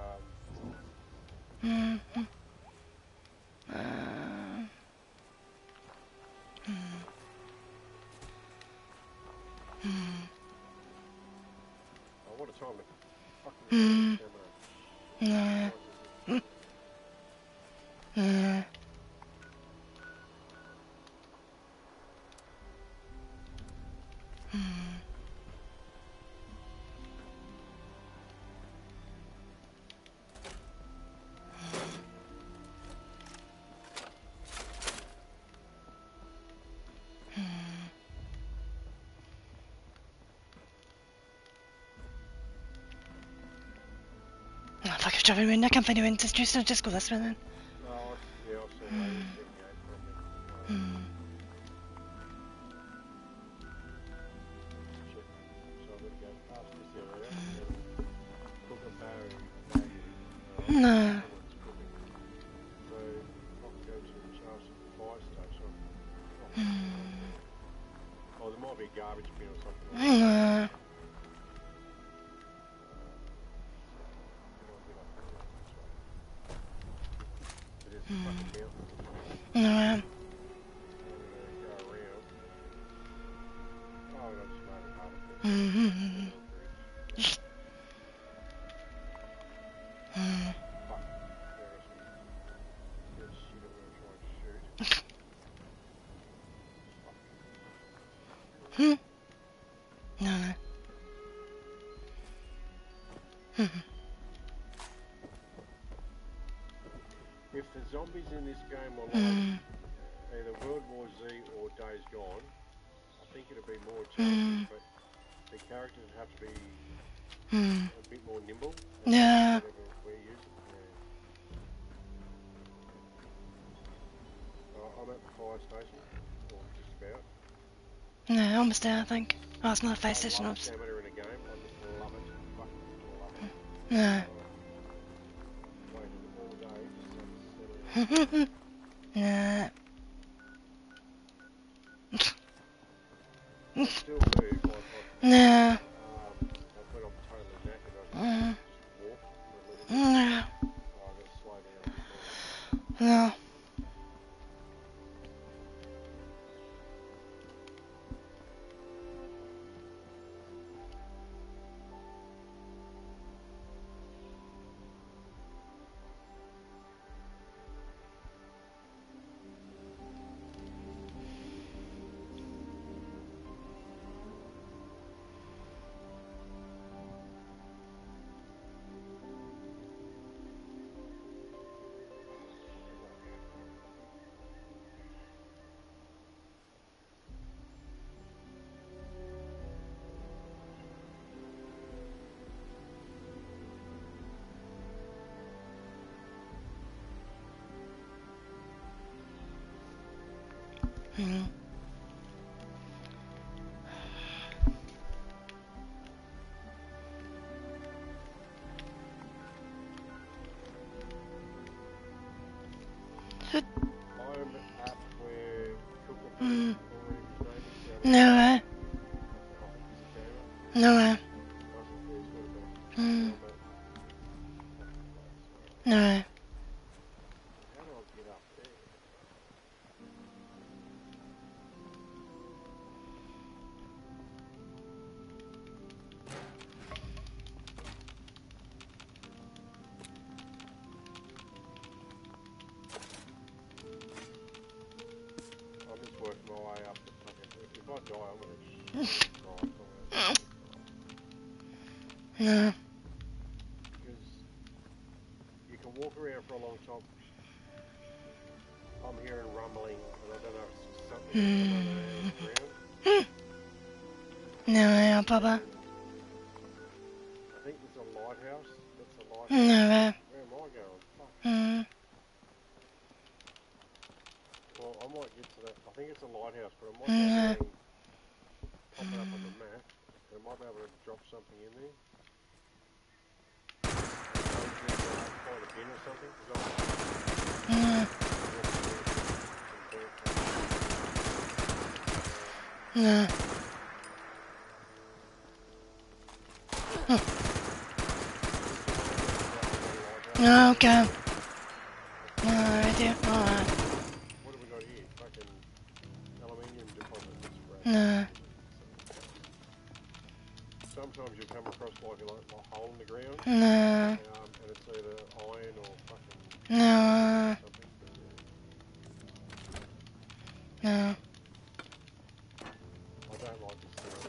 Um, Hmm. Uh. Hmm. Hmm. oh, what a time to fucking Hmm. stamina. No. Uh. Hmm. Oh, fuck, I was driving around. I can't find a wind. Just, just, just go this way then. Oh, yeah, I'll see later. seventy-eight probably. Hmm. Shit. So I'm gonna go past this area and cook a barrier. barrier. Uh, No. someone's cooking. So I'll go to charge the fire station. Oh, Hmm. oh, there might be a garbage bin or something. Like that. No. It is a fucking mountain. No. If the zombies in this game were like Mm. either World War Z or Days Gone, I think it'd be more challenging, Mm. but the characters would have to be Hmm. a bit more nimble. Yeah. Whatever we're using. Yeah. Uh, I'm at the fire station, or just about. No, almost there, I think. Oh, it's not a fire I station. love Oops. stamina in a game. I just love it. Fucking love it. No. Waited all day just to settle in. Nah. I still move like, like No. um, like when I'm totally knackered, I just, Mm. just walk for a little bit. No. Oh, I gotta slow down a bit more. No. Hmm. Home app where Cooker Mm. or whatever his name is, No I way. think he's a gamer. No way. I think he's got a bit. Mm. How No way. do I get up there? I'm just working my way up the fucking. If I die, I'm gonna sh- drive somewhere. No. Because you can walk around for a long time. I'm hearing rumbling, and I don't know if it's something that's come under the ground. No way, oh, Papa. I think there's a lighthouse. That's a lighthouse. No way. Where am I going? Fuck. Hmm. Well, I might get to that. I think it's a lighthouse, but I might Mm. not be pop it up on the map. And I might be able to drop something in there. Find a bin or something. 'Cause I'm No. No. No, okay. No, right here. Alright. What have we got here? Fucking aluminium deposit. That's great. No. Sometimes you'll come across like a, like a hole in the ground, No. um, and it's either iron or fucking No. something. No. I don't like this thing.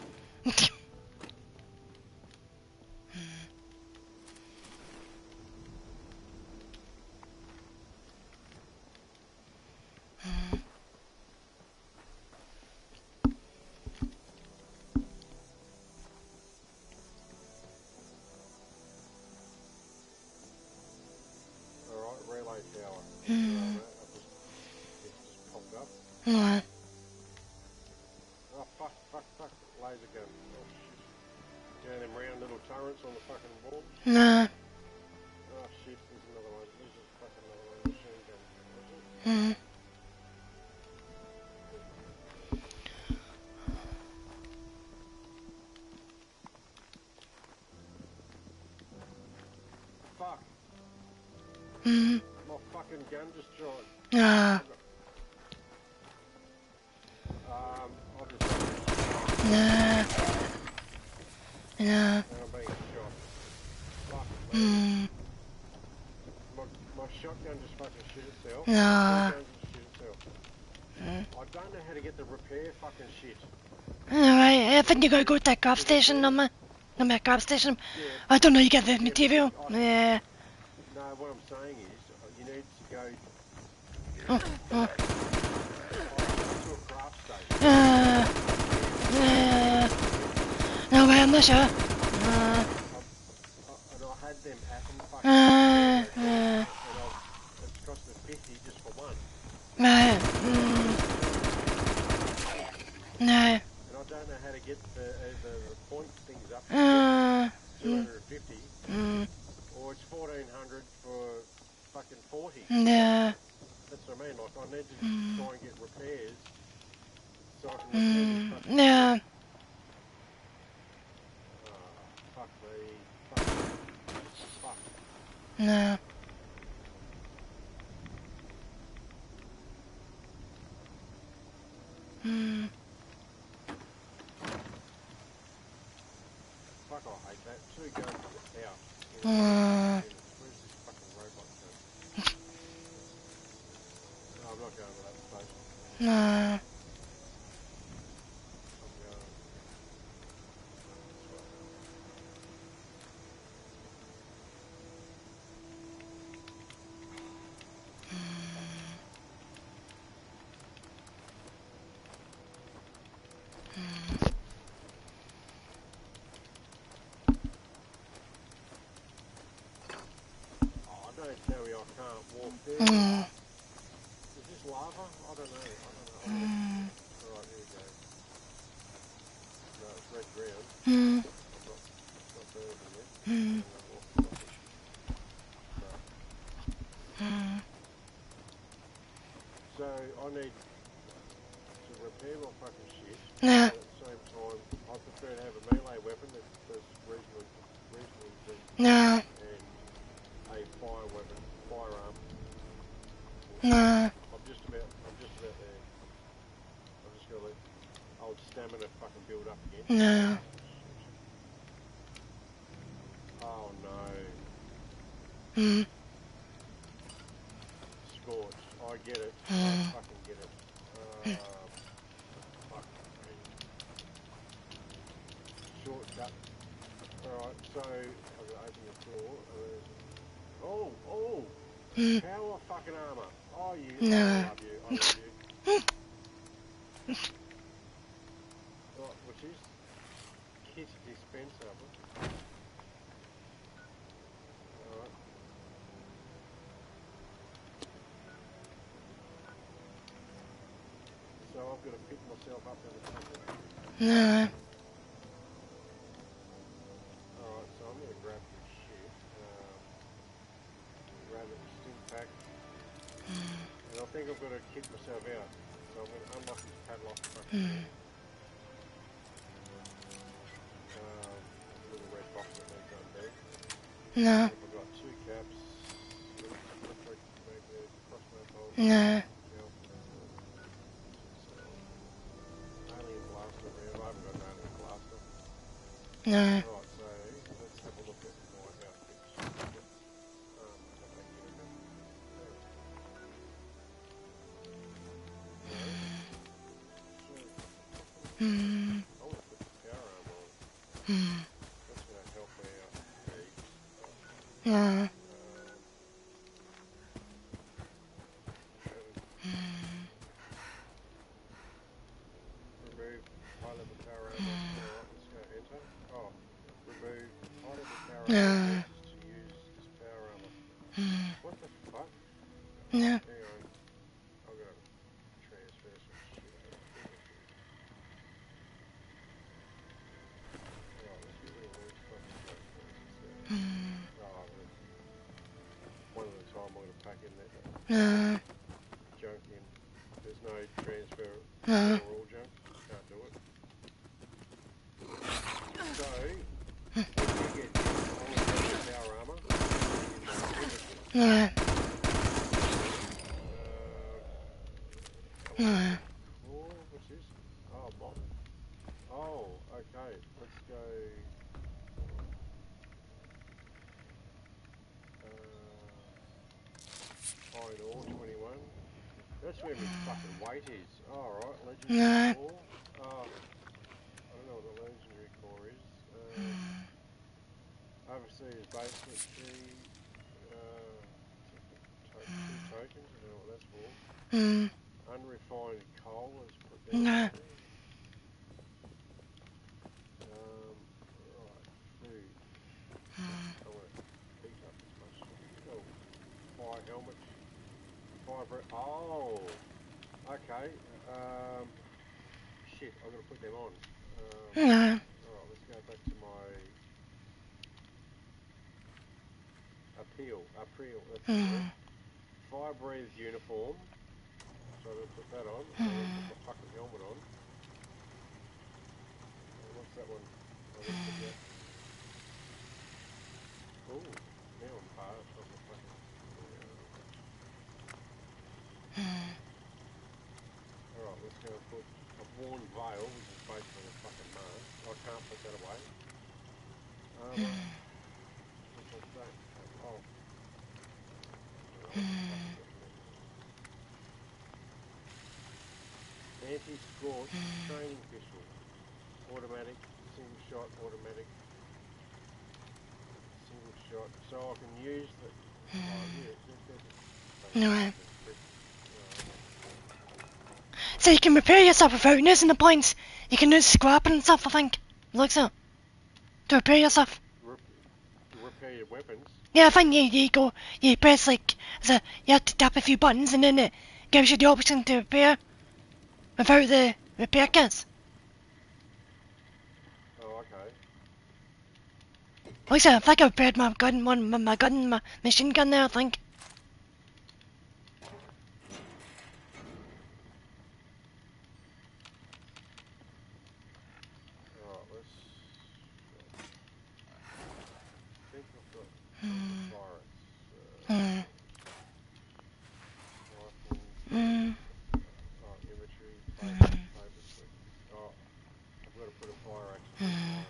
Alright, relay tower. Hmm. Um, that just, it just popped up. No. Oh fuck, fuck, fuck, laser gun. Oh shit. Down them round little turrets on the fucking wall. No. Oh shit, there's another one. There's a fucking another one. Machine gun. Hmm. Fuck, Hmm. my fucking gun just joined. No. Um, I'll just No. No. and I'm being shot. Fuck, man. Hmm. My, my shotgun just fucking shit itself. No. My shotgun just shit itself. Hmm. I don't know how to get the repair fucking shit. Alright, I think you gotta go to that craft station, number. Come back, grab station. Yeah. I don't know, you get the Yeah, material. I- Yeah. No, what I'm saying is, uh, you need to go Oh, oh. to a craft station. Uh, uh, no way, I'm not sure. Uh, I- and I had them at them fucking uh, and uh, I've, it's costing fifty just for one. no. Mm, no. And I don't know how to get the uh, the, the point things up to Uh, two hundred fifty, mm, or it's fourteen hundred for fucking forty. no. That's what I mean. Like I need to Mm. try and get repairs so I can repair this Mm, fucking. no. Oh, fuck me. Fuck. Fuck. No. Mm, Fuck, I hate that. Two guns out. uh, Where's this fucking robot gun? No, I'm not going to that station. no. I'm going. Oh, I don't know how I can't walk there. Mm, Is this lava? I don't know. I don't know. mm, Alright, here we go. No, it's red ground. mm, I'm not, not burning yet. mm, I'm not walking off it. So, mm. so I need to repair my fucking shit. No. But at the same time, I prefer to have a melee weapon that does reasonably, reasonably decent No. and a fire weapon, firearm. No. I'm just about, I'm just about there. I'm just gonna let old stamina fucking build up again. No. Oh no. Mm, Scorched. I get it. I Mm. fucking get it. Uh, fuck me. Shortcut. Alright, so I've got to open the door. Uh, oh, oh! mm. Power fucking armor. Oh, you. No. I love you. I love you. Right, which is kit dispenser. Alright. So I've got to pick myself up in the tunnel. No. Alright, so I'm gonna grab this shit. Um, grab it, stim pack. And I think I've got to kick myself out. So I'm gonna unlock this padlock. Mm. Um, little red box that needs undone. No. I've got two caps. Electric magnet, crossbow bolt. No. Alien blaster round. I haven't got an alien blaster. No. Right, so let's have a look at my outfits. Um, I think you know. Mm, I want to put the power armor on. mm. That's going to help me out heaps. No. Um, remove high level power armor. Alright, let's go enter. Oh, remove high level power No. armor to use this power armor. Mm. What the fuck? No. Hang on. I'm going to transfer some shit out. Alright, let's get rid of all these fucking platforms. Mm. Oh, but one at a time I'm going to pack in that No. junk in. There's no transfer No. or all junk. Can't do it. So, when you get all the power armor, in my inventory, No. uh, No. oh, what's this? Oh, bomb. Oh, okay. Let's go. Uh, iron ore twenty-one. That's where my fucking weight is. Oh, alright, legendary No. core. Oh, I don't know what the legendary core is. Uh, Overseas basement tree. Uh, to- two tokens. I don't know what that's for. Hmm. Unrefined coal is put No. there. Um, right, food. I want to heat up as much. Oh, fire helmet. Fire bre- Oh, okay. Um, shit, I've got to put them on. Um, No. Alright, let's go back to my appeal. Appeal. That's the Hmm. word. Fire breathe uniform. So I'm going to put that on. I'm going to put my fucking helmet on. Uh, what's that one? I'm going to put that. Ooh, now I'm past. I'm the fucking. Hmm. Alright, let's go and put a worn veil, which is basically a fucking mask. I can't put that away. Armour. What's that say? Oh. Anti-scorch training pistol. Automatic, single shot, automatic, single shot. So I can use the. Oh, yeah, that- that- No. uh, So you can repair yourself without using the points. You can use scrapping and stuff, I think. Like so. To repair yourself. rep- to repair your weapons. Yeah, I think you, you go, you press like, so you have to tap a few buttons and then it gives you the option to repair without the repair kits. Oh, okay. Like so, I think I repaired my gun, one, my, my gun, my machine gun there, I think. Alright, let's. I think I've got Hmm. virus. Hmm. Rifle. Hmm. Oh, inventory. Paper. Paper. Oh, I've got to put a fire axe in Hmm. my.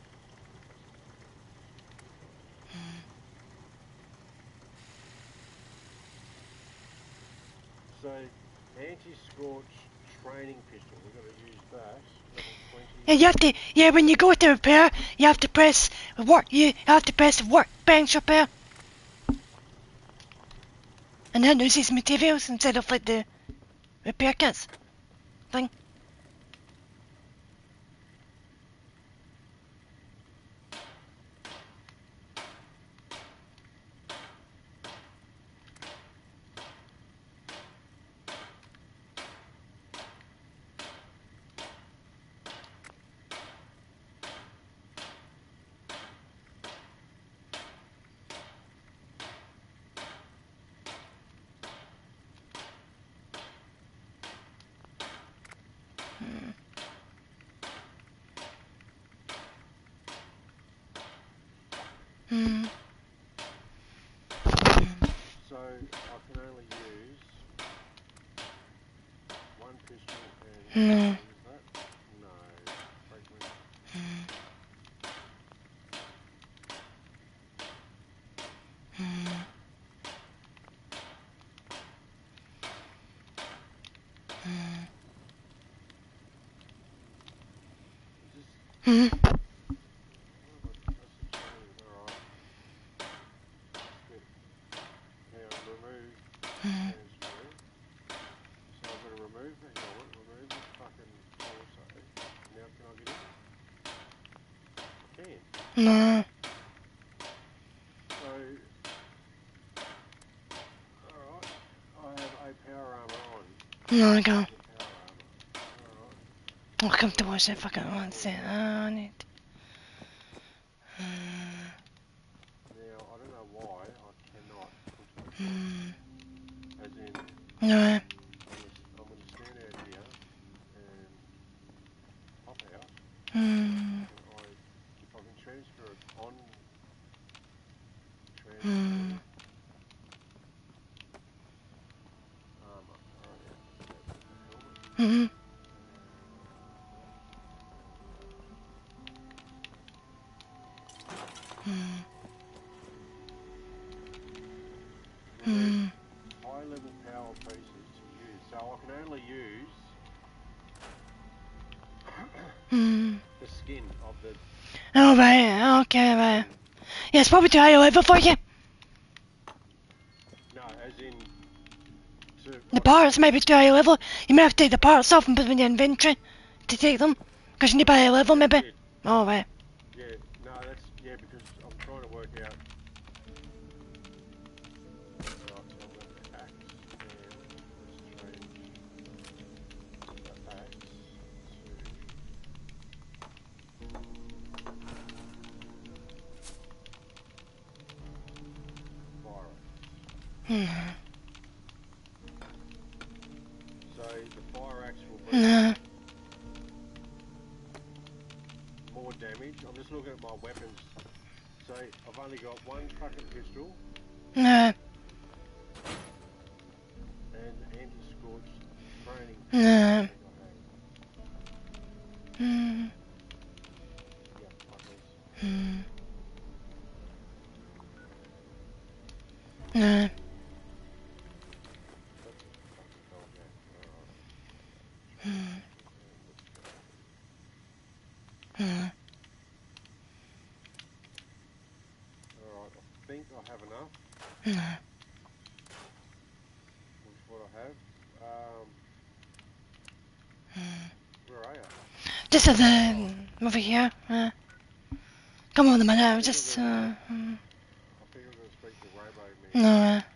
So, anti-scorch training pistol. We've got to use that. Level twenty. Yeah, you have to, yeah, when you go to repair, you have to press work, you have to press workbench repair. And then use these materials instead of like the repair kits thing. Hmm. So, I can only use one pistol and. No. Is that? No. Fragment. Hmm. Hmm. Hmm. Is this. Hmm. Oh, that's a training. Alright. Good. Now, remove. Hmm. Transfer. So I'm going to remove the helmet, remove the fucking torso. Now can I get in? I can. No. So, alright, I have a power armor on. No, I go. The power armor. Alright. I'll come to watch that fucking one. Say, oh, I need. Hmm. Now, I don't know why I cannot put my Hmm. as in, No. I'm going to stand out here and pop out. Hmm. And I, if I can transfer it on, transfer Hmm. armor. Alright, yeah, let's go put the helmet. Hmm. Hmm. Hmm. High level power pieces to use. So I can only use Hmm. the skin of the. Oh, right. Okay, right. Yeah, it's probably too high level for you. No, as in... To, The parts might be too high level. You may have to take the parts off and put them in your inventory to take them. Because you need by high level, maybe. Yeah, Oh, right. yeah, no, that's... Yeah, because I'm trying to work out... Right, so I'm going to axe, and let's change the axe to... Fire axe. Hmm. So the fire axe will be No. more damage. I'm just looking at my weapons. So I've only got one fucking pistol No. and anti-scorched training. No. I think I have. Hmm. Yeah, others. Hmm. No. That's a fucking dog now. Alright. Hmm. Let's go. Hmm. Alright, I think I have enough. No. With what I have. Um, Hmm. where are you? Just at the over here. Uh, come on, the man. I was just. Uh, hmm. I think I'm going to speak to Rainbow Man. No. Uh,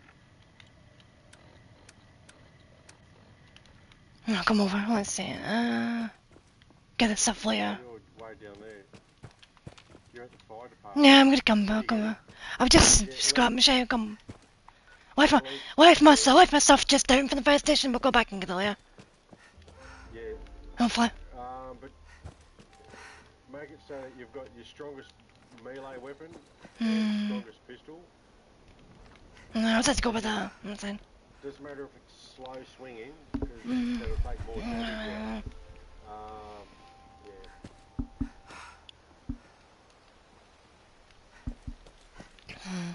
no, come over. Let's see. Uh, get the stuff later. You're way down there. You're at the fire department. Yeah, I'm gonna come back. Come on. I've just scrapped my shit. Come. Left my, left my, left my stuff just down from the fire station. We'll go back and get it later. Yeah. Hopefully. Um, but make it so that you've got your strongest melee weapon Hmm. and strongest pistol. No, I'll just go with that. I'm saying. Doesn't matter if it's slow swinging, because Mm. that'll take more damage Uh, out. Um, yeah. hmm.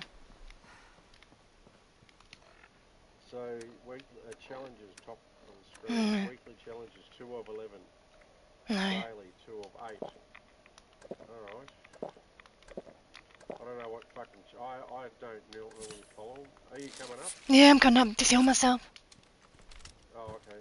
So, week, uh, challenges top on the screen. Mm. Weekly challenges two of eleven. No. Daily two of eight. Alright. I don't know what fucking... Ch I, I don't normally follow 'em. Are you coming up? Yeah, I'm coming up to heal myself. Oh, okay.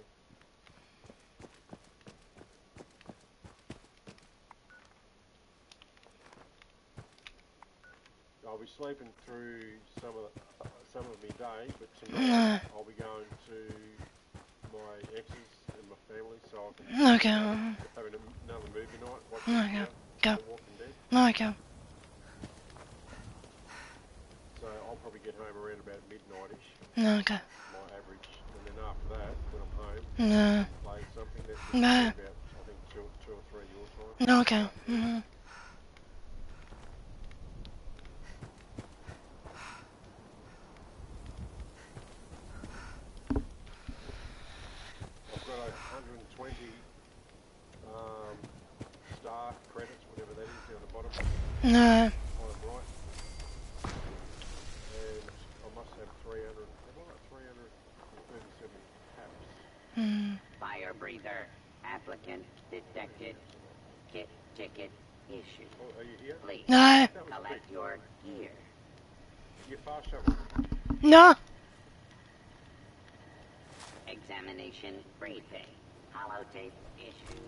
I'll be sleeping through some of the, uh, some of my day, but tonight I'll be going to my exes and my family, so I can Okay. having another movie night, watching Okay. uh, Go. The Walking Dead. Okay. So I'll probably get home around about midnight-ish, Okay. my average, and then after that, when I'm home, No. play something that's Nah. about, I think, two, two or three your time. Okay. Mm-hmm. I've got one hundred twenty um, star credits, whatever that is, down the bottom, No. bottom right. And I must have three hundred, have I got three hundred thirty-seven caps? Hmm. Fire breather. Applicant detected. Kit ticket issued. Oh, are you here? Please No. That was quick. collect your gear. You fast travel. No. Examination briefing. Holotape issued.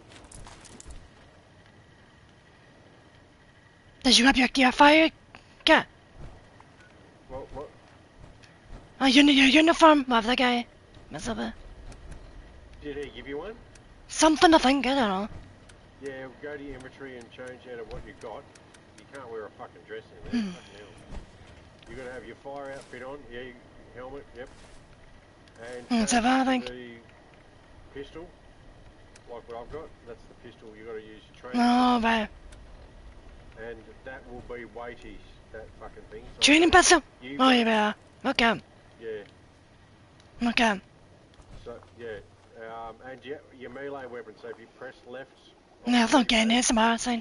Did you grab your gear fire? Cat? What, what? Oh, your, your uniform? With the guy. What's up there? Did he give you one? Something I think, I don't know. Yeah, go to your inventory and change out of what you've got. You can't wear a fucking dress in there. Hmm. Fucking hell. You got to have your fire outfit on. Yeah, you- helmet. Yep. And That's change about, I to think. the pistol, like what I've got. That's the pistol you got to use your training. Oh, right. And that will be weighty. That fucking thing. So Training pistol? You Oh, got- you better. Okay. Yeah. Okay. So yeah. Um, and your, your melee weapon. So if you press left. No, I'm not getting it. Some other sign.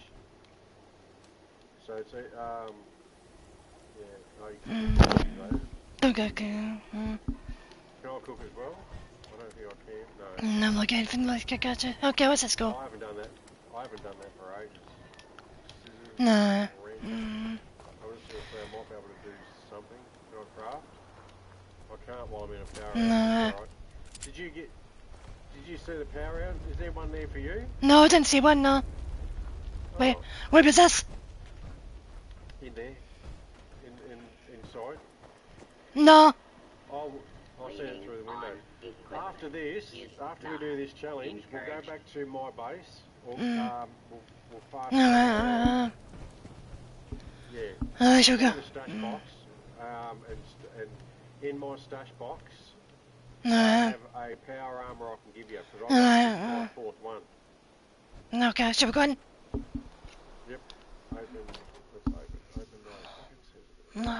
So it's a, um. Yeah. No, you Mm. can cook those. Okay, okay. Mm. Can I cook as well? I don't think I can. No. No, I'm not getting anything like I gotcha. Okay, what's this go? I haven't done that. I haven't done that for ages. No. Scissors, Mm. wrench. I was gonna say I might be able to do something. Can I craft? I can't while I'm in a power No. outage. Right. Did you get? Did you see the power outage? Is there one there for you? No, I didn't see one, no. Where, Oh, where was this? in there. In in inside. No. I'll I'll see it through the window. After this, after we do this challenge, we'll go back to my base. Or, Mm. um, we'll, we'll fast No, forward. uh, Yeah. uh, I shall go. In the stash box, um, and, st- and in my stash box, I No, have a power armor I can give you because Uh, I've got uh. my fourth one. no, okay, shall we go in? Yep. Open. Let's open. Open right. Fucking says it. No.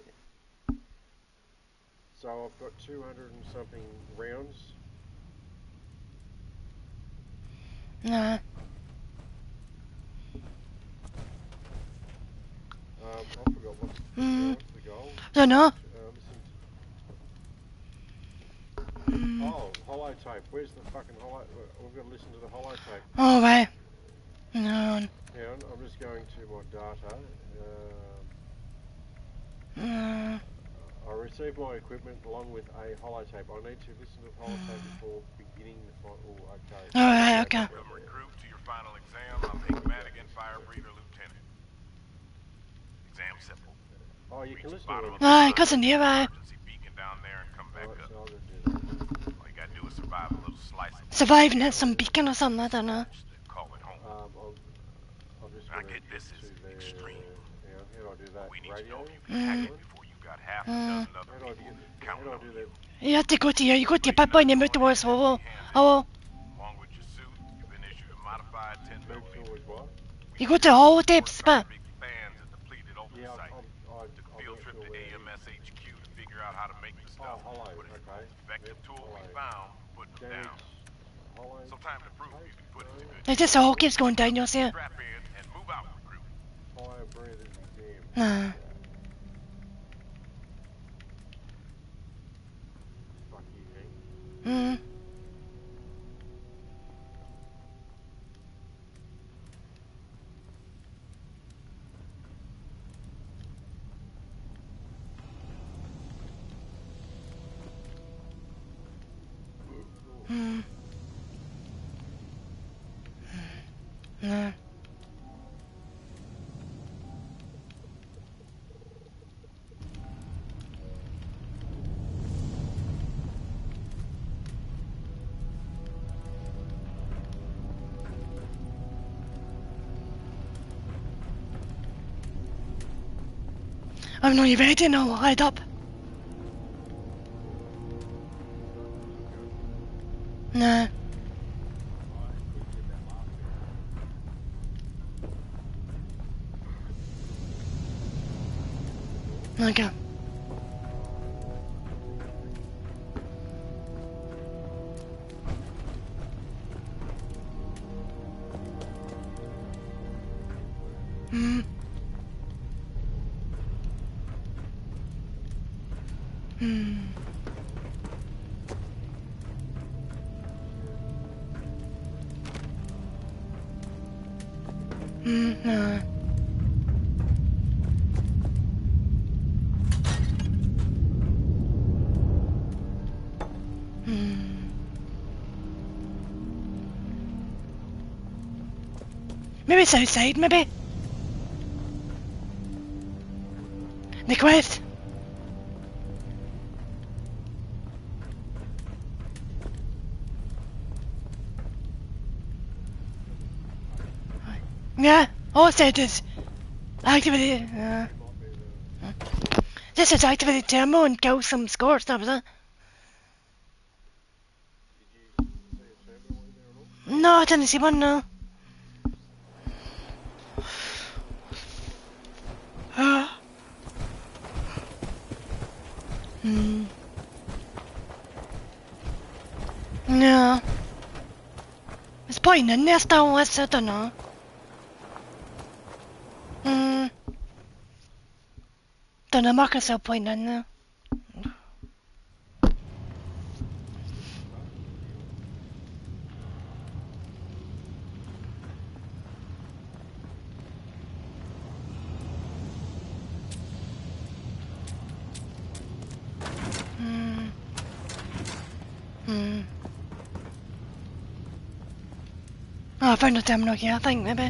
So I've got two hundred and something rounds. No. Um, I forgot what's, Mm. what's the goal. Don't know. Uh, listen Mm. to, oh, holotape. Where's the fucking holo? We've got to listen to the holotape. Oh, right. No. Hang on, I'm just going to my data. Um, No. I received my equipment along with a holotape. I need to listen to the holotape before beginning the fight. Oh, okay. Alright, okay. Welcome, recruit, to your final exam. I'm Hank Madigan, fire breather lieutenant. Exam simple. Oh, you can Reach listen the to bottom it. of the Aye, cousin here, aye. emergency beacon down there and come back Alright, up. so I'll just do that. All you gotta do is survive a little slice of Surviving at some beacon or something, I don't know. call it home. Um, I'll, I'll just I gonna get this to is the, extreme. Yeah, how do I do that? We need to Radio? know if you can hack it before you got half a dozen How other do I do, people how counting do I on do you. that? You have to go to your, you go to your pip boy and you move towards Howell. Howell. Along with your suit, you've been issued a modified ten Move millimeter. towards what? You go to Howell tape spot. Big fans at depleted open Yeah, site. I'm, I'm, Took a I'm field not trip sure to where A it M S is. H Q to figure out how to make the Oh, stuff. hello, But it's the okay. most effective Yep, tool we hello. found, putting them down. Damage. Hollow. Sometime to prove you can put it to good It's just all keeps going down, you'll see it. strap in and move out, recruit. Fire breathers exam. Nah. Fuck you, Hank. Mm. Mm. Nah. I'm not you ready now, head up. Nah. Okay. Hmm. Hmm. Hmm. No. Hmm. Maybe it's outside, maybe. The quest. Yeah, all it said is activate. Uh, this is activate thermal and kill some scores. That was it. Did you see a terminal in there at all? No, I didn't see one. No. Ah. Hmm. No. It's pointing in there still. What's it? I don't know. Hmm. Don't know. Marcus still pointing in there. Hmm. Oh, I found a terminal here, I think, maybe.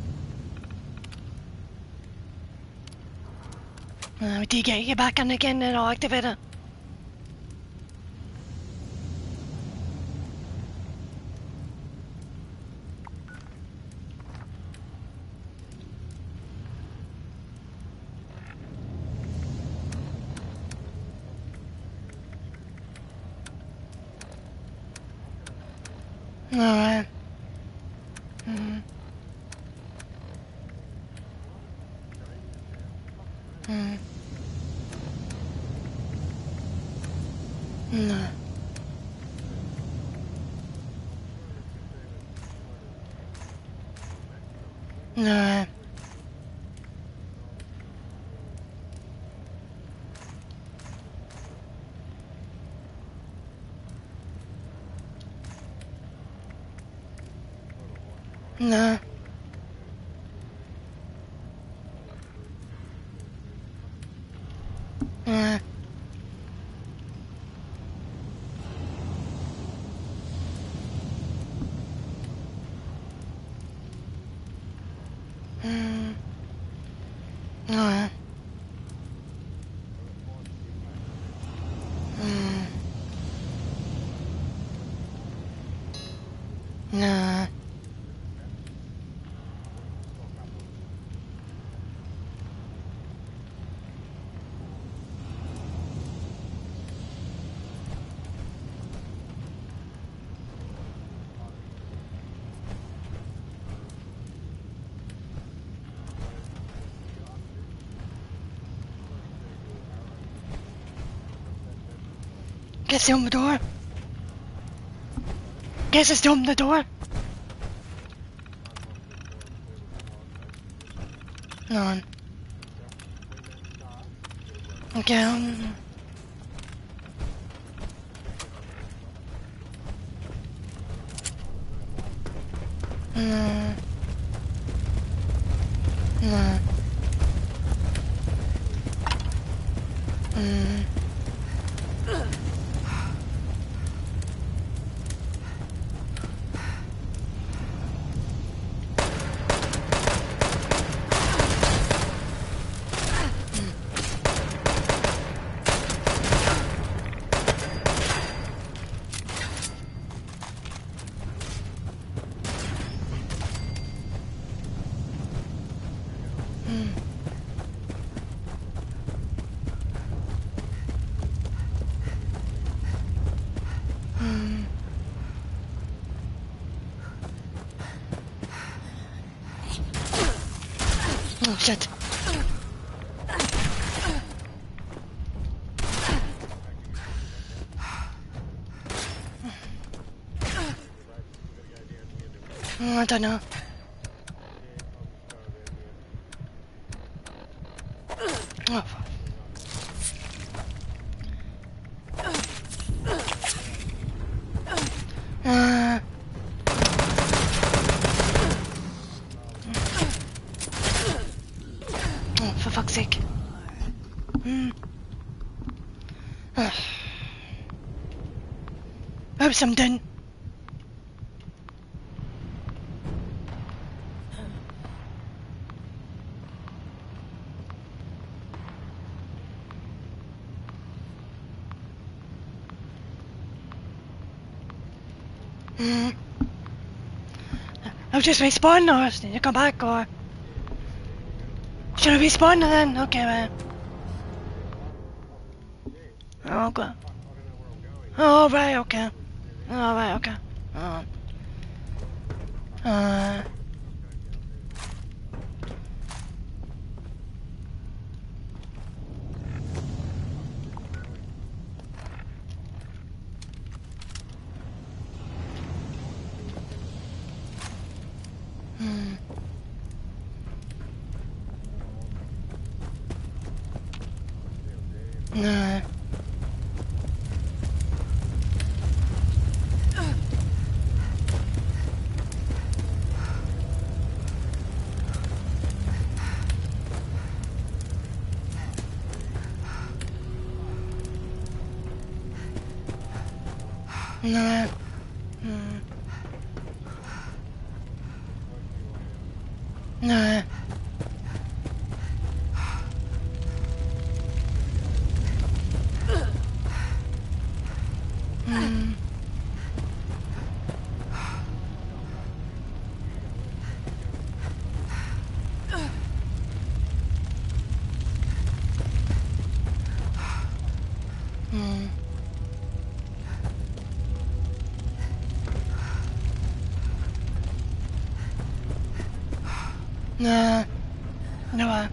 Uh, we do get you back in again and I'll activate it. Alright. Mm-hmm. Mm-hmm. No. No. No. No. Mm. No. Mm. No. Guess they open the door. Guess it's open the door. No. Okay. Um, no. No. Mm. Mm. Mm. Oh shit. Oh, I don't know. Oh. Uh. Oh, for fuck's sake. Hmm. Oops, I'm done. Hmm. I'll just respawn or need to come back or... Should I respawn then? Okay, man. Oh, okay. Oh, right, okay. Oh, right, okay. Oh. Uh... Hmm. No. Nah. Hmm. Nah. Hmm. Hmm. Nah. No. Uh.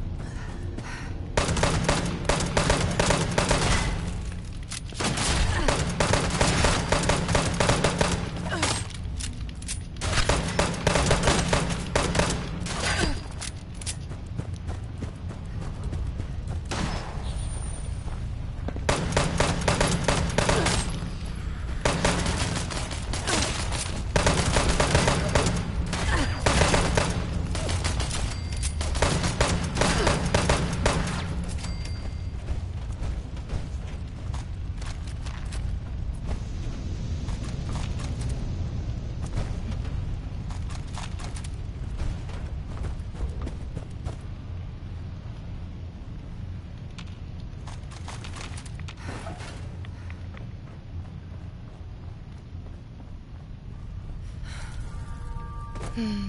Hmm.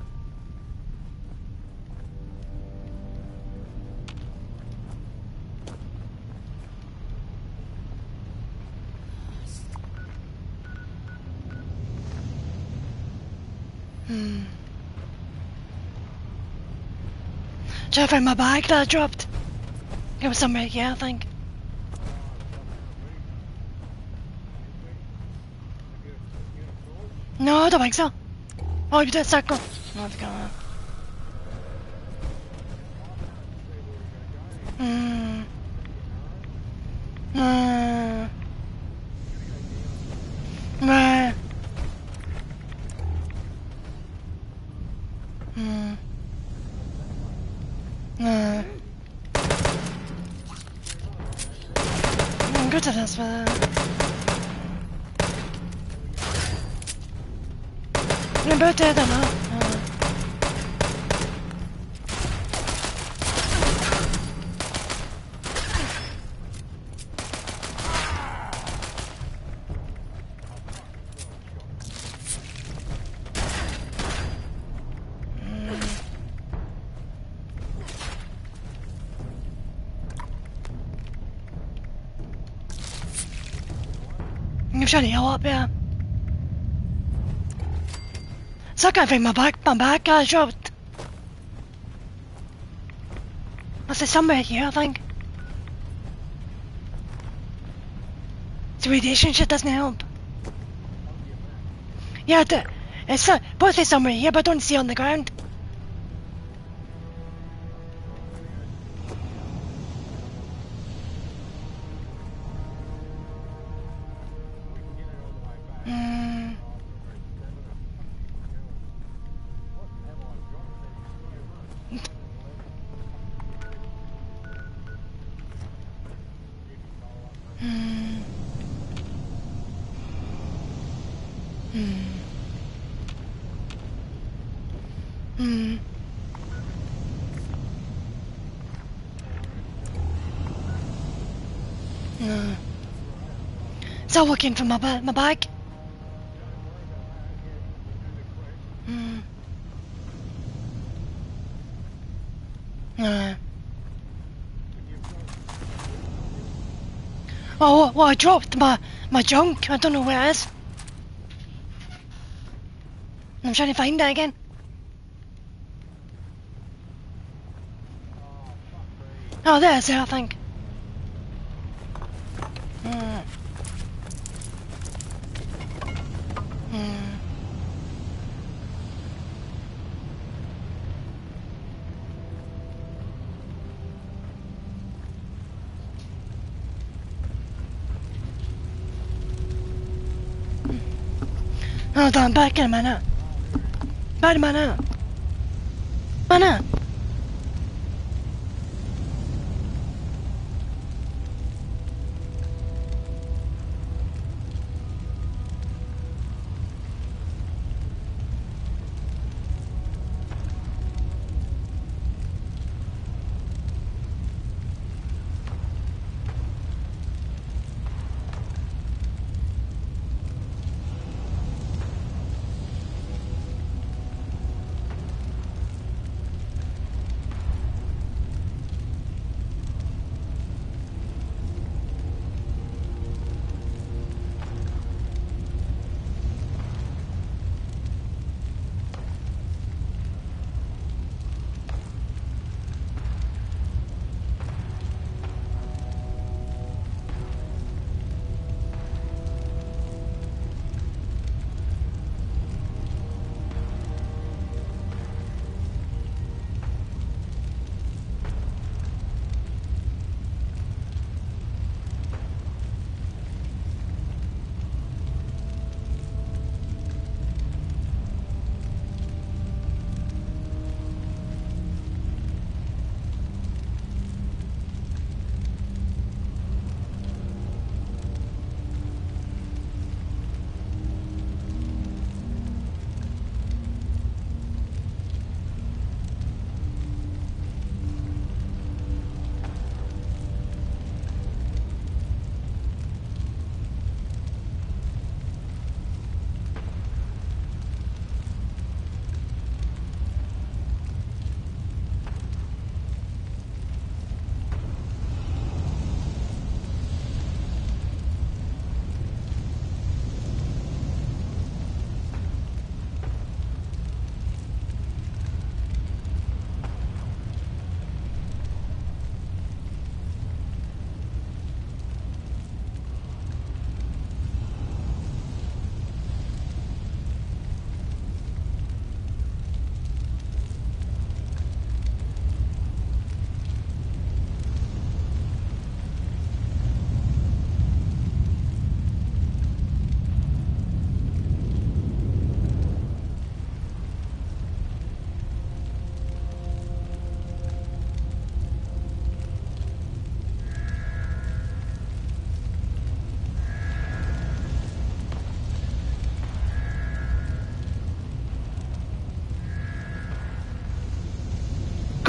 Hmm. Try to find my bag that I dropped. It was somewhere here, I think. No, I don't think so. Oh, you did circle. No, it's gone. Hmm. Hmm. Nah. Hmm. Nah. I'm good at this, but... I'm about dead, I know. Uh. I'm trying to yell up here. So I can't find my back, my back got dropped. Must be somewhere here, I think. The radiation shit doesn't help. Yeah, the, it's uh, both is somewhere here, but I don't see it on the ground. Hmm. Hmm. Hmm. Hmm. No. Still looking for my ba my bag. Hmm. No. Oh, well, I dropped my my junk. I don't know where it is. I'm trying to find it again. Oh, there's it, I think. Hmm. Hmm. Hold on, back in a minute. Back in a minute. Minute.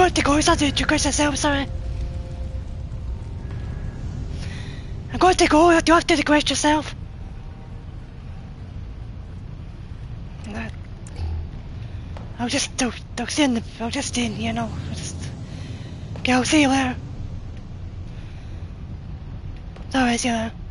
got to go, so I do to question yourself, sorry. I got to go, I do have to request yourself. No. I'll just, I'll, I'll stay in the, I'll just stay in, you know, I'll just... Okay, I'll see you later. Sorry, see you later.